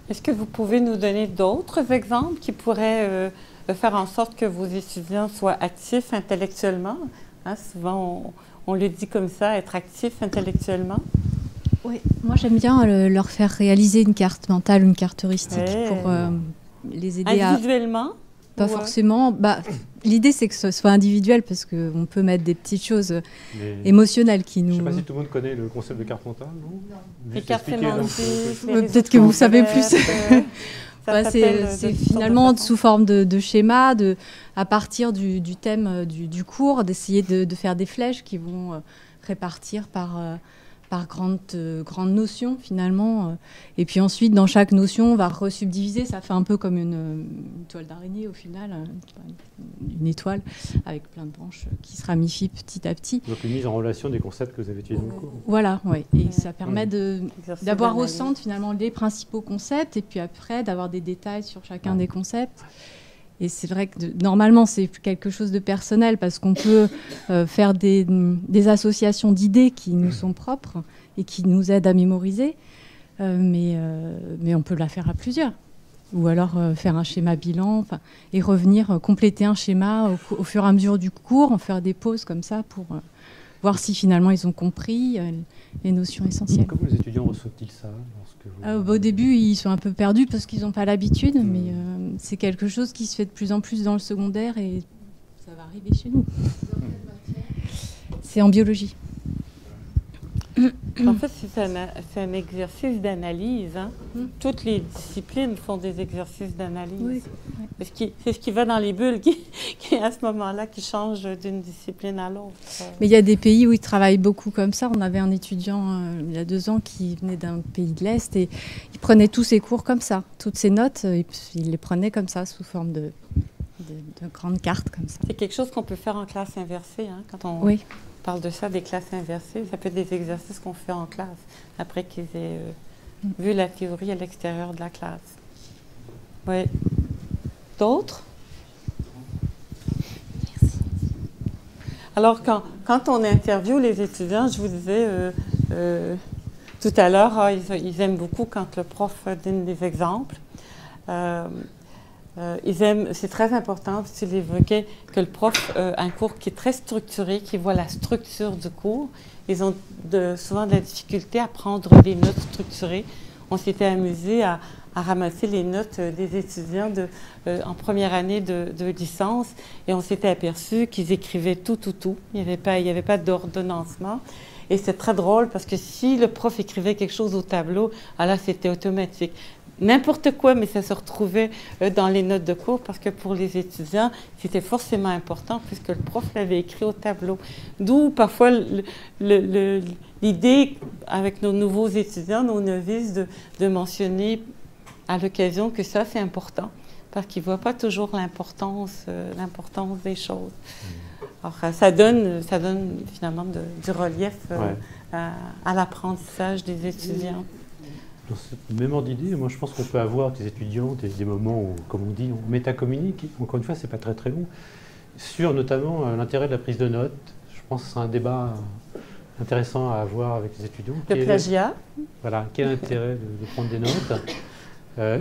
Est-ce que vous pouvez nous donner d'autres exemples qui pourraient faire en sorte que vos étudiants soient actifs intellectuellement? Hein, souvent, on le dit comme ça, être actif intellectuellement. Oui, moi j'aime bien leur faire réaliser une carte mentale, une carte heuristique pour les aider individuellement? Pas forcément. Bah, l'idée c'est que ce soit individuel parce qu'on peut mettre des petites choses émotionnelles qui nous... Je ne sais pas si tout le monde connaît le concept de carte mentale, non? Les cartes sémantiques. Peut-être que vous savez plus. C'est finalement sous forme de schéma, à partir du thème du cours, d'essayer de faire des flèches qui vont répartir par grandes notions finalement. Et puis ensuite, dans chaque notion, on va resubdiviser. Ça fait un peu comme une toile d'araignée au final, une étoile avec plein de branches qui se ramifient petit à petit. Donc une mise en relation des concepts que vous avez étudiés dans le cours. Voilà, oui. Et ça permet d'avoir au centre finalement les principaux concepts et puis après d'avoir des détails sur chacun des concepts. Et c'est vrai que normalement, c'est quelque chose de personnel parce qu'on peut faire des associations d'idées qui nous sont propres et qui nous aident à mémoriser, mais on peut la faire à plusieurs. Ou alors faire un schéma bilan et revenir compléter un schéma au fur et à mesure du cours, en faire des pauses comme ça pour voir si finalement ils ont compris les notions essentielles. Comment les étudiants reçoivent-ils ça Au début, ils sont un peu perdus parce qu'ils n'ont pas l'habitude, mais c'est quelque chose qui se fait de plus en plus dans le secondaire et ça va arriver chez nous. C'est en biologie. En fait, c'est un exercice d'analyse. Hein. Toutes les disciplines font des exercices d'analyse. Oui. C'est ce qui va dans les bulles qui à ce moment-là, qui change d'une discipline à l'autre. Mais il y a des pays où ils travaillent beaucoup comme ça. On avait un étudiant il y a 2 ans qui venait d'un pays de l'Est et il prenait tous ses cours comme ça. Toutes ses notes, il les prenait comme ça, sous forme de grandes cartes comme ça. C'est quelque chose qu'on peut faire en classe inversée, hein, quand on... Oui. parle de ça, des classes inversées. Ça peut être des exercices qu'on fait en classe, après qu'ils aient vu la théorie à l'extérieur de la classe. Oui. D'autres? Merci. Alors, quand on interviewe les étudiants, je vous disais tout à l'heure, ils aiment beaucoup quand le prof donne des exemples. C'est très important, tu l'évoquais, que le prof a un cours qui est très structuré, qui voit la structure du cours. Ils ont souvent de la difficulté à prendre des notes structurées. On s'était amusé à ramasser les notes des étudiants en première année de licence et on s'était aperçu qu'ils écrivaient tout. Il n'y avait pas d'ordonnancement. Et c'est très drôle parce que si le prof écrivait quelque chose au tableau, alors c'était automatique. N'importe quoi, mais ça se retrouvait dans les notes de cours parce que pour les étudiants, c'était forcément important puisque le prof l'avait écrit au tableau. D'où parfois l'idée avec nos nouveaux étudiants, nos novices, de mentionner à l'occasion que ça, c'est important parce qu'ils ne voient pas toujours l'importance des choses. Alors, ça donne finalement du relief à l'apprentissage des étudiants. Dans ce même ordre d'idée, moi je pense qu'on peut avoir des étudiants, des moments où, comme on dit, on métacommunique, encore une fois, c'est pas très long, sur notamment l'intérêt de la prise de notes. Je pense que c'est un débat intéressant à avoir avec les étudiants. Le plagiat. Voilà, quel intérêt de prendre des notes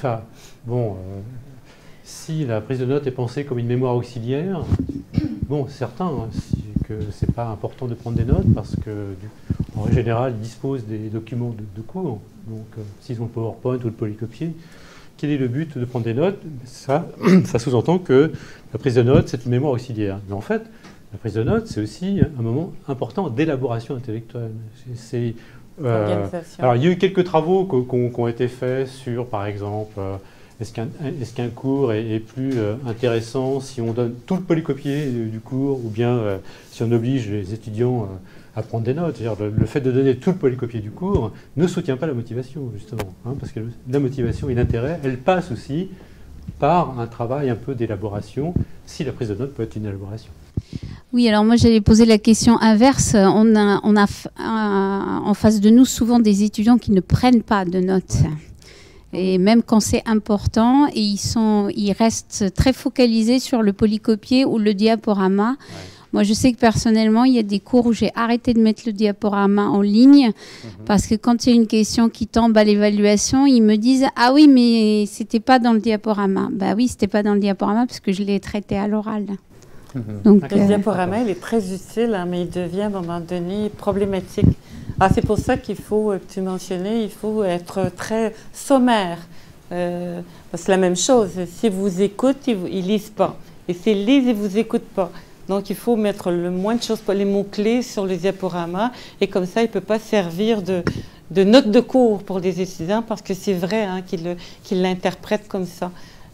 si la prise de notes est pensée comme une mémoire auxiliaire, bon, certains, que c'est pas important de prendre des notes parce que, en général, ils disposent des documents de cours. Donc, s'ils ont le PowerPoint ou le polycopier, quel est le but de prendre des notes? Ça sous-entend que la prise de notes, c'est une mémoire auxiliaire. Mais en fait, la prise de notes, c'est aussi un moment important d'élaboration intellectuelle. Alors, il y a eu quelques travaux qui ont été faits sur, par exemple, est-ce qu'un cours est plus intéressant si on donne tout le polycopier du cours ou bien si on oblige les étudiants à prendre des notes. C'est-à-dire le fait de donner tout le polycopier du cours ne soutient pas la motivation, justement. Hein, parce que la motivation et l'intérêt, elle passe aussi par un travail un peu d'élaboration, si la prise de notes peut être une élaboration. Oui, alors moi j'allais poser la question inverse. On a en face de nous souvent des étudiants qui ne prennent pas de notes. Et même quand c'est important, et ils restent très focalisés sur le polycopier ou le diaporama, Moi, je sais que personnellement, il y a des cours où j'ai arrêté de mettre le diaporama en ligne parce que quand il y a une question qui tombe à l'évaluation, ils me disent « Ah oui, mais c'était pas dans le diaporama. » Bah oui, c'était pas dans le diaporama parce que je l'ai traité à l'oral. Donc, le diaporama, il est très utile, hein, mais il devient à un moment donné problématique. Ah, c'est pour ça qu'il faut, que tu mentionnais, il faut être très sommaire. C'est la même chose. S'ils vous écoutent, ils ne lisent pas. Et s'ils lisent, ils ne vous écoutent pas. Donc, il faut mettre le moins de choses, les mots-clés sur le diaporama. Et comme ça, il ne peut pas servir de note de cours pour les étudiants parce que c'est vrai hein, qu'ils l'interprètent comme ça.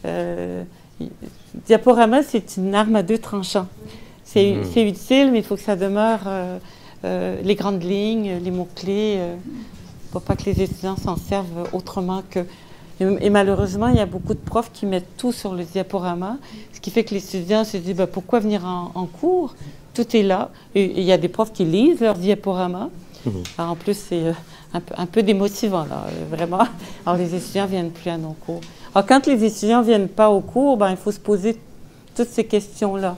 Diaporama, c'est une arme à deux tranchants. C'est utile, mais il faut que ça demeure les grandes lignes, les mots-clés. Pour pas que les étudiants s'en servent autrement que... Et malheureusement, il y a beaucoup de profs qui mettent tout sur le diaporama, ce qui fait que les étudiants se disent pourquoi venir en cours? Tout est là. Et il y a des profs qui lisent leur diaporama. Alors, en plus, c'est un peu démotivant, là, vraiment. Alors, les étudiants ne viennent plus à nos cours. Alors, quand les étudiants ne viennent pas au cours, il faut se poser toutes ces questions-là.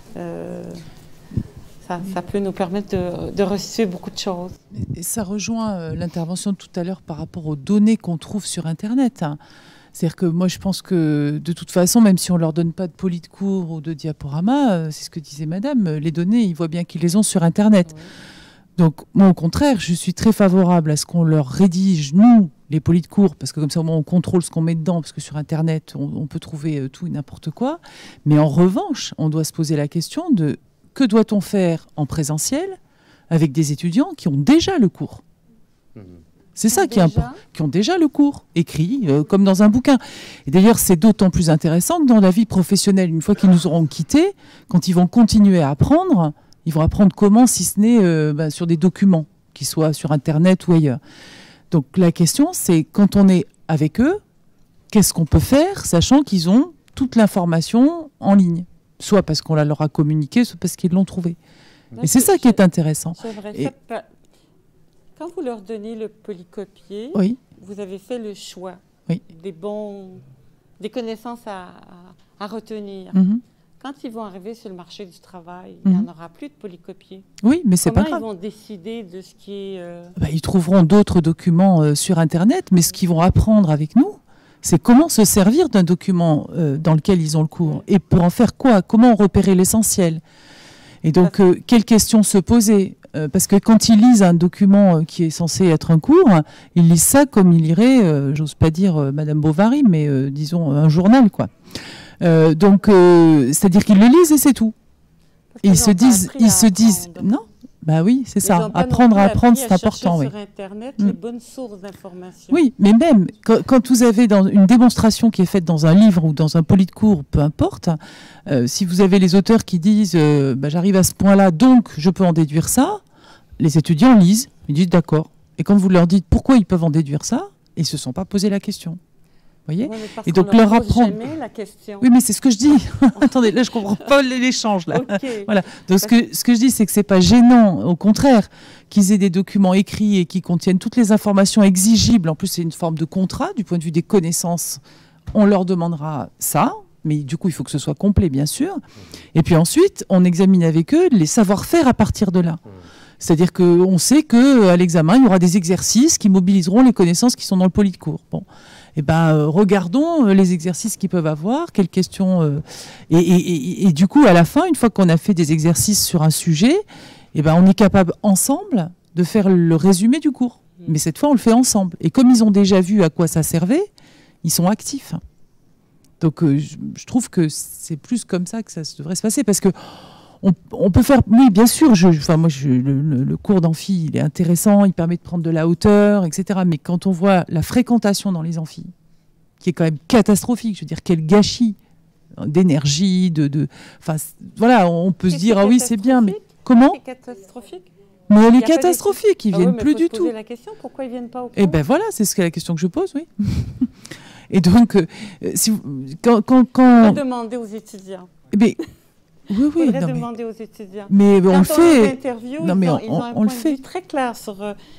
Ça peut nous permettre de reçu beaucoup de choses. Et ça rejoint l'intervention de tout à l'heure par rapport aux données qu'on trouve sur Internet. Hein. C'est-à-dire que moi, je pense que de toute façon, même si on ne leur donne pas de poly de cours ou de diaporama, c'est ce que disait madame, les données, ils voient bien qu'ils les ont sur Internet. Oui. Donc, moi, au contraire, je suis très favorable à ce qu'on leur rédige, nous, les poly de cours, parce que comme ça, au moins, on contrôle ce qu'on met dedans, parce que sur Internet, on peut trouver tout et n'importe quoi. Mais en revanche, on doit se poser la question de que doit-on faire en présentiel avec des étudiants qui ont déjà le cours? C'est ça qui est important, qui ont déjà le cours écrit, comme dans un bouquin. Et d'ailleurs, c'est d'autant plus intéressant que dans la vie professionnelle, une fois qu'ils nous auront quittés, quand ils vont continuer à apprendre, ils vont apprendre comment, si ce n'est sur des documents, qu'ils soient sur Internet ou ailleurs. Donc la question, c'est quand on est avec eux, qu'est-ce qu'on peut faire, sachant qu'ils ont toute l'information en ligne? Soit parce qu'on la leur a communiqué, soit parce qu'ils l'ont trouvé. Et c'est ça qui est intéressant. C'est vrai. Quand vous leur donnez le polycopier, vous avez fait le choix des connaissances à retenir. Quand ils vont arriver sur le marché du travail, il n'y en aura plus de polycopier. Oui, mais c'est pas grave. Comment ils vont décider de ce qui est... Ils trouveront d'autres documents sur Internet, mais ce qu'ils vont apprendre avec nous, c'est comment se servir d'un document dans lequel ils ont le cours. Et pour en faire quoi? Comment repérer l'essentiel? Et donc, quelles questions se poser? Parce que quand ils lisent un document qui est censé être un cours, ils lisent ça comme ils liraient, j'ose pas dire Madame Bovary, mais disons un journal, quoi. Donc, c'est-à-dire qu'ils le lisent et c'est tout. Et ils se disent, non. Bah oui, c'est ça. Apprendre à apprendre, c'est important. Sur Internet, les bonnes sources d'informations. Oui, mais même quand vous avez une démonstration qui est faite dans un livre ou dans un poly de cours, peu importe, si vous avez les auteurs qui disent j'arrive à ce point-là, donc je peux en déduire ça, les étudiants lisent, ils disent d'accord. Et quand vous leur dites pourquoi ils peuvent en déduire ça, ils ne se sont pas posé la question. Voyez, et donc leur apprendre. La question. Oui, mais c'est ce que je dis. Attendez, là je comprends pas l'échange là. Voilà. Donc ce que je dis, c'est que c'est pas gênant, au contraire, qu'ils aient des documents écrits et qui contiennent toutes les informations exigibles. En plus, c'est une forme de contrat du point de vue des connaissances. On leur demandera ça, mais du coup, il faut que ce soit complet, bien sûr. Et puis ensuite, on examine avec eux les savoir-faire à partir de là. C'est-à-dire qu'on sait qu'à l'examen, il y aura des exercices qui mobiliseront les connaissances qui sont dans le poly de cours. Bon. Eh ben, regardons les exercices qu'ils peuvent avoir, quelles questions... Et du coup, à la fin, une fois qu'on a fait des exercices sur un sujet, eh ben, on est capable ensemble de faire le résumé du cours. Mais cette fois, on le fait ensemble. Et comme ils ont déjà vu à quoi ça servait, ils sont actifs. Donc, je trouve que c'est plus comme ça que ça devrait se passer. Parce que on peut faire... Oui, bien sûr, le cours d'amphi, il est intéressant, il permet de prendre de la hauteur, etc. Mais quand on voit la fréquentation dans les amphis, qui est quand même catastrophique, je veux dire, quel gâchis d'énergie, enfin, voilà, on peut se dire, ah oui, c'est bien, mais comment? C'est catastrophique. Mais elle est catastrophique, ils ne viennent plus du tout. Poser la question, pourquoi ils ne viennent pas au cours? Eh bien voilà, c'est la question que je pose, oui. Et donc, quand... Demander aux étudiants. Eh bien, oui, demander aux étudiants. Mais on le fait. Interview, non, mais ils ont un point de vue très clair sur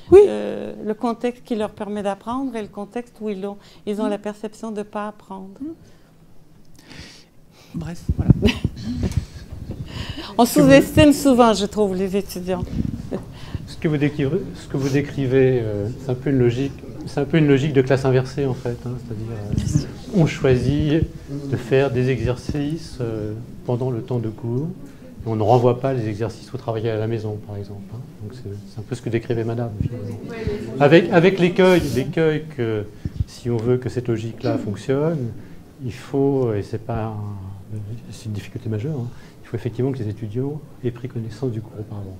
le contexte qui leur permet d'apprendre et le contexte où ils ont la perception de ne pas apprendre. Bref, voilà. On sous-estime souvent, je trouve, les étudiants. Ce que vous décrivez, c'est un peu une logique. C'est un peu une logique de classe inversée en fait, hein, c'est-à-dire on choisit de faire des exercices pendant le temps de cours, et on ne renvoie pas les exercices au travail à la maison par exemple. Hein. Donc c'est un peu ce que décrivait Madame finalement. Avec l'écueil que si on veut que cette logique-là fonctionne, il faut, et c'est une difficulté majeure, hein, il faut effectivement que les étudiants aient pris connaissance du cours auparavant.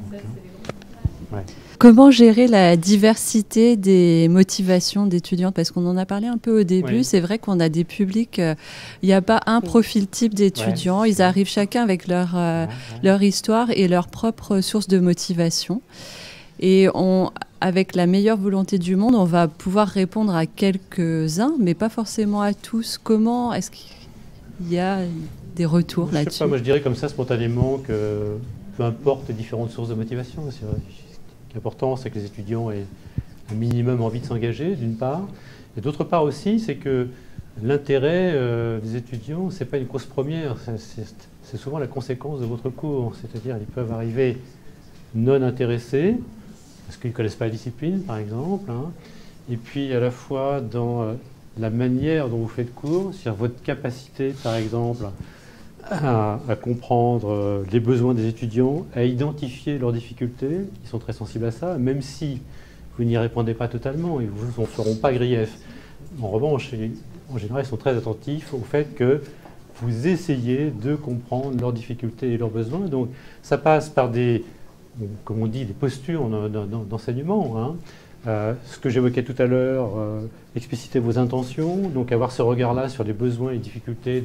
Ouais. Comment gérer la diversité des motivations d'étudiants? Parce qu'on en a parlé un peu au début. Oui. C'est vrai qu'on a des publics, il n'y a pas un profil type d'étudiants. Ouais, ils arrivent chacun avec leur histoire et leur propre source de motivation. Et avec la meilleure volonté du monde, on va pouvoir répondre à quelques-uns, mais pas forcément à tous. Comment est-ce qu'il y a des retours là-dessus? Je sais pas, moi je dirais comme ça spontanément que peu importe les différentes sources de motivation, c'est vrai. L'important, c'est que les étudiants aient un minimum envie de s'engager, d'une part. Et d'autre part aussi, c'est que l'intérêt des étudiants, ce n'est pas une cause première, c'est souvent la conséquence de votre cours. C'est-à-dire qu'ils peuvent arriver non intéressés, parce qu'ils ne connaissent pas la discipline, par exemple. Hein. Et puis, à la fois, dans la manière dont vous faites cours, c'est-à-dire votre capacité, par exemple, à comprendre les besoins des étudiants, à identifier leurs difficultés, ils sont très sensibles à ça, même si vous n'y répondez pas totalement, ils ne vous en feront pas grief. En revanche, en général, ils sont très attentifs au fait que vous essayez de comprendre leurs difficultés et leurs besoins. Donc ça passe par des, comme on dit, des postures d'enseignement. Hein. Ce que j'évoquais tout à l'heure, expliciter vos intentions, donc avoir ce regard-là sur les besoins et difficultés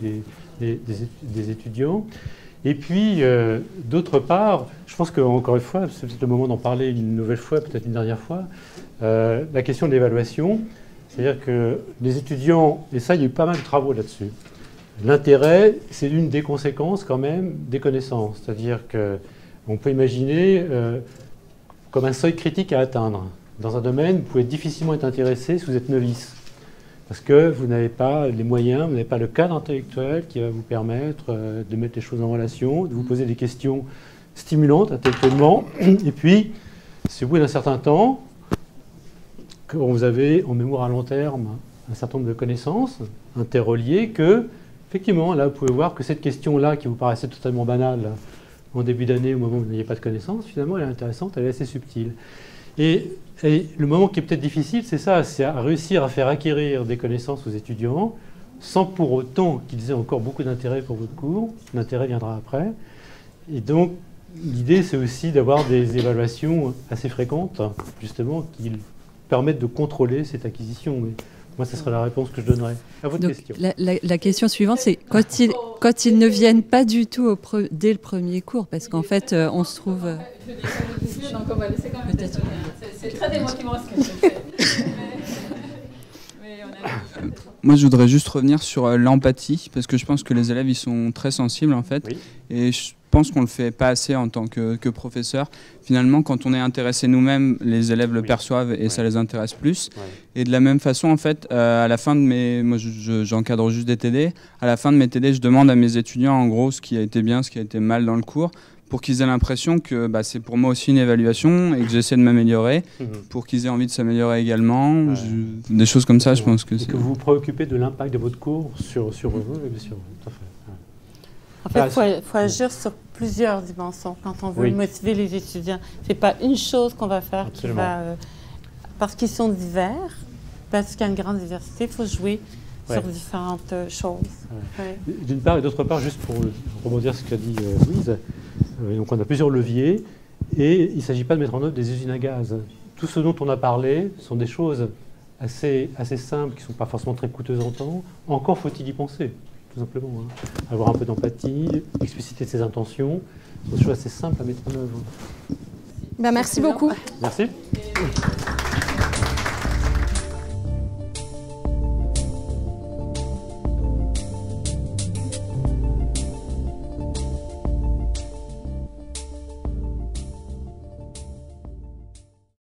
des étudiants. Et puis, d'autre part, je pense qu'encore une fois, c'est peut-être le moment d'en parler une nouvelle fois, peut-être une dernière fois, la question de l'évaluation. C'est-à-dire que les étudiants, et ça, il y a eu pas mal de travaux là-dessus, l'intérêt, c'est l'une des conséquences quand même des connaissances. C'est-à-dire qu'on peut imaginer comme un seuil critique à atteindre. Dans un domaine, vous pouvez difficilement être intéressé si vous êtes novice, parce que vous n'avez pas les moyens, vous n'avez pas le cadre intellectuel qui va vous permettre de mettre les choses en relation, de vous poser des questions stimulantes intellectuellement. Et puis, si au bout d'un certain temps, quand vous avez en mémoire à long terme un certain nombre de connaissances interreliées, que, effectivement, là, vous pouvez voir que cette question-là, qui vous paraissait totalement banale en début d'année, au moment où vous n'aviez pas de connaissances, finalement, elle est intéressante, elle est assez subtile. Et le moment qui est peut-être difficile, c'est ça, c'est à réussir à faire acquérir des connaissances aux étudiants sans pour autant qu'ils aient encore beaucoup d'intérêt pour votre cours. L'intérêt viendra après. Et donc, l'idée, c'est aussi d'avoir des évaluations assez fréquentes, justement, qui permettent de contrôler cette acquisition. Mais moi, ce serait la réponse que je donnerais à votre question. La question suivante, c'est quand ils ne viennent pas du tout dès le premier cours, parce qu'en fait, on se trouve... Donc on va laisser quand même peut-être. C'est très démotivant ce que je fais. Moi, je voudrais juste revenir sur l'empathie, parce que je pense que les élèves, ils sont très sensibles, en fait. Oui. Et je pense qu'on ne le fait pas assez en tant que professeur. Finalement, quand on est intéressé nous-mêmes, les élèves le perçoivent et ça les intéresse plus. Et de la même façon, en fait, à la fin de mes... Moi, j'encadre juste des TD. À la fin de mes TD, je demande à mes étudiants, en gros, ce qui a été bien, ce qui a été mal dans le cours, pour qu'ils aient l'impression que c'est pour moi aussi une évaluation et que j'essaie de m'améliorer, pour qu'ils aient envie de s'améliorer également. Des choses comme ça, je pense que c'est... Que vous vous préoccupez de l'impact de votre cours sur vous, bien sûr. Tout à fait. En fait, il faut agir sur plusieurs dimensions quand on veut motiver les étudiants. Ce n'est pas une chose qu'on va faire qui va... parce qu'ils sont divers, parce qu'il y a une grande diversité, il faut jouer sur différentes choses. D'une part, et d'autre part, juste pour rebondir sur ce qu'a dit Louise, donc on a plusieurs leviers, et il ne s'agit pas de mettre en œuvre des usines à gaz. Tout ce dont on a parlé sont des choses assez simples, qui ne sont pas forcément très coûteuses en temps. Encore faut-il y penser, tout simplement. Hein. Avoir un peu d'empathie, expliciter ses intentions, ce sont des choses assez simples à mettre en œuvre. Merci beaucoup. Merci.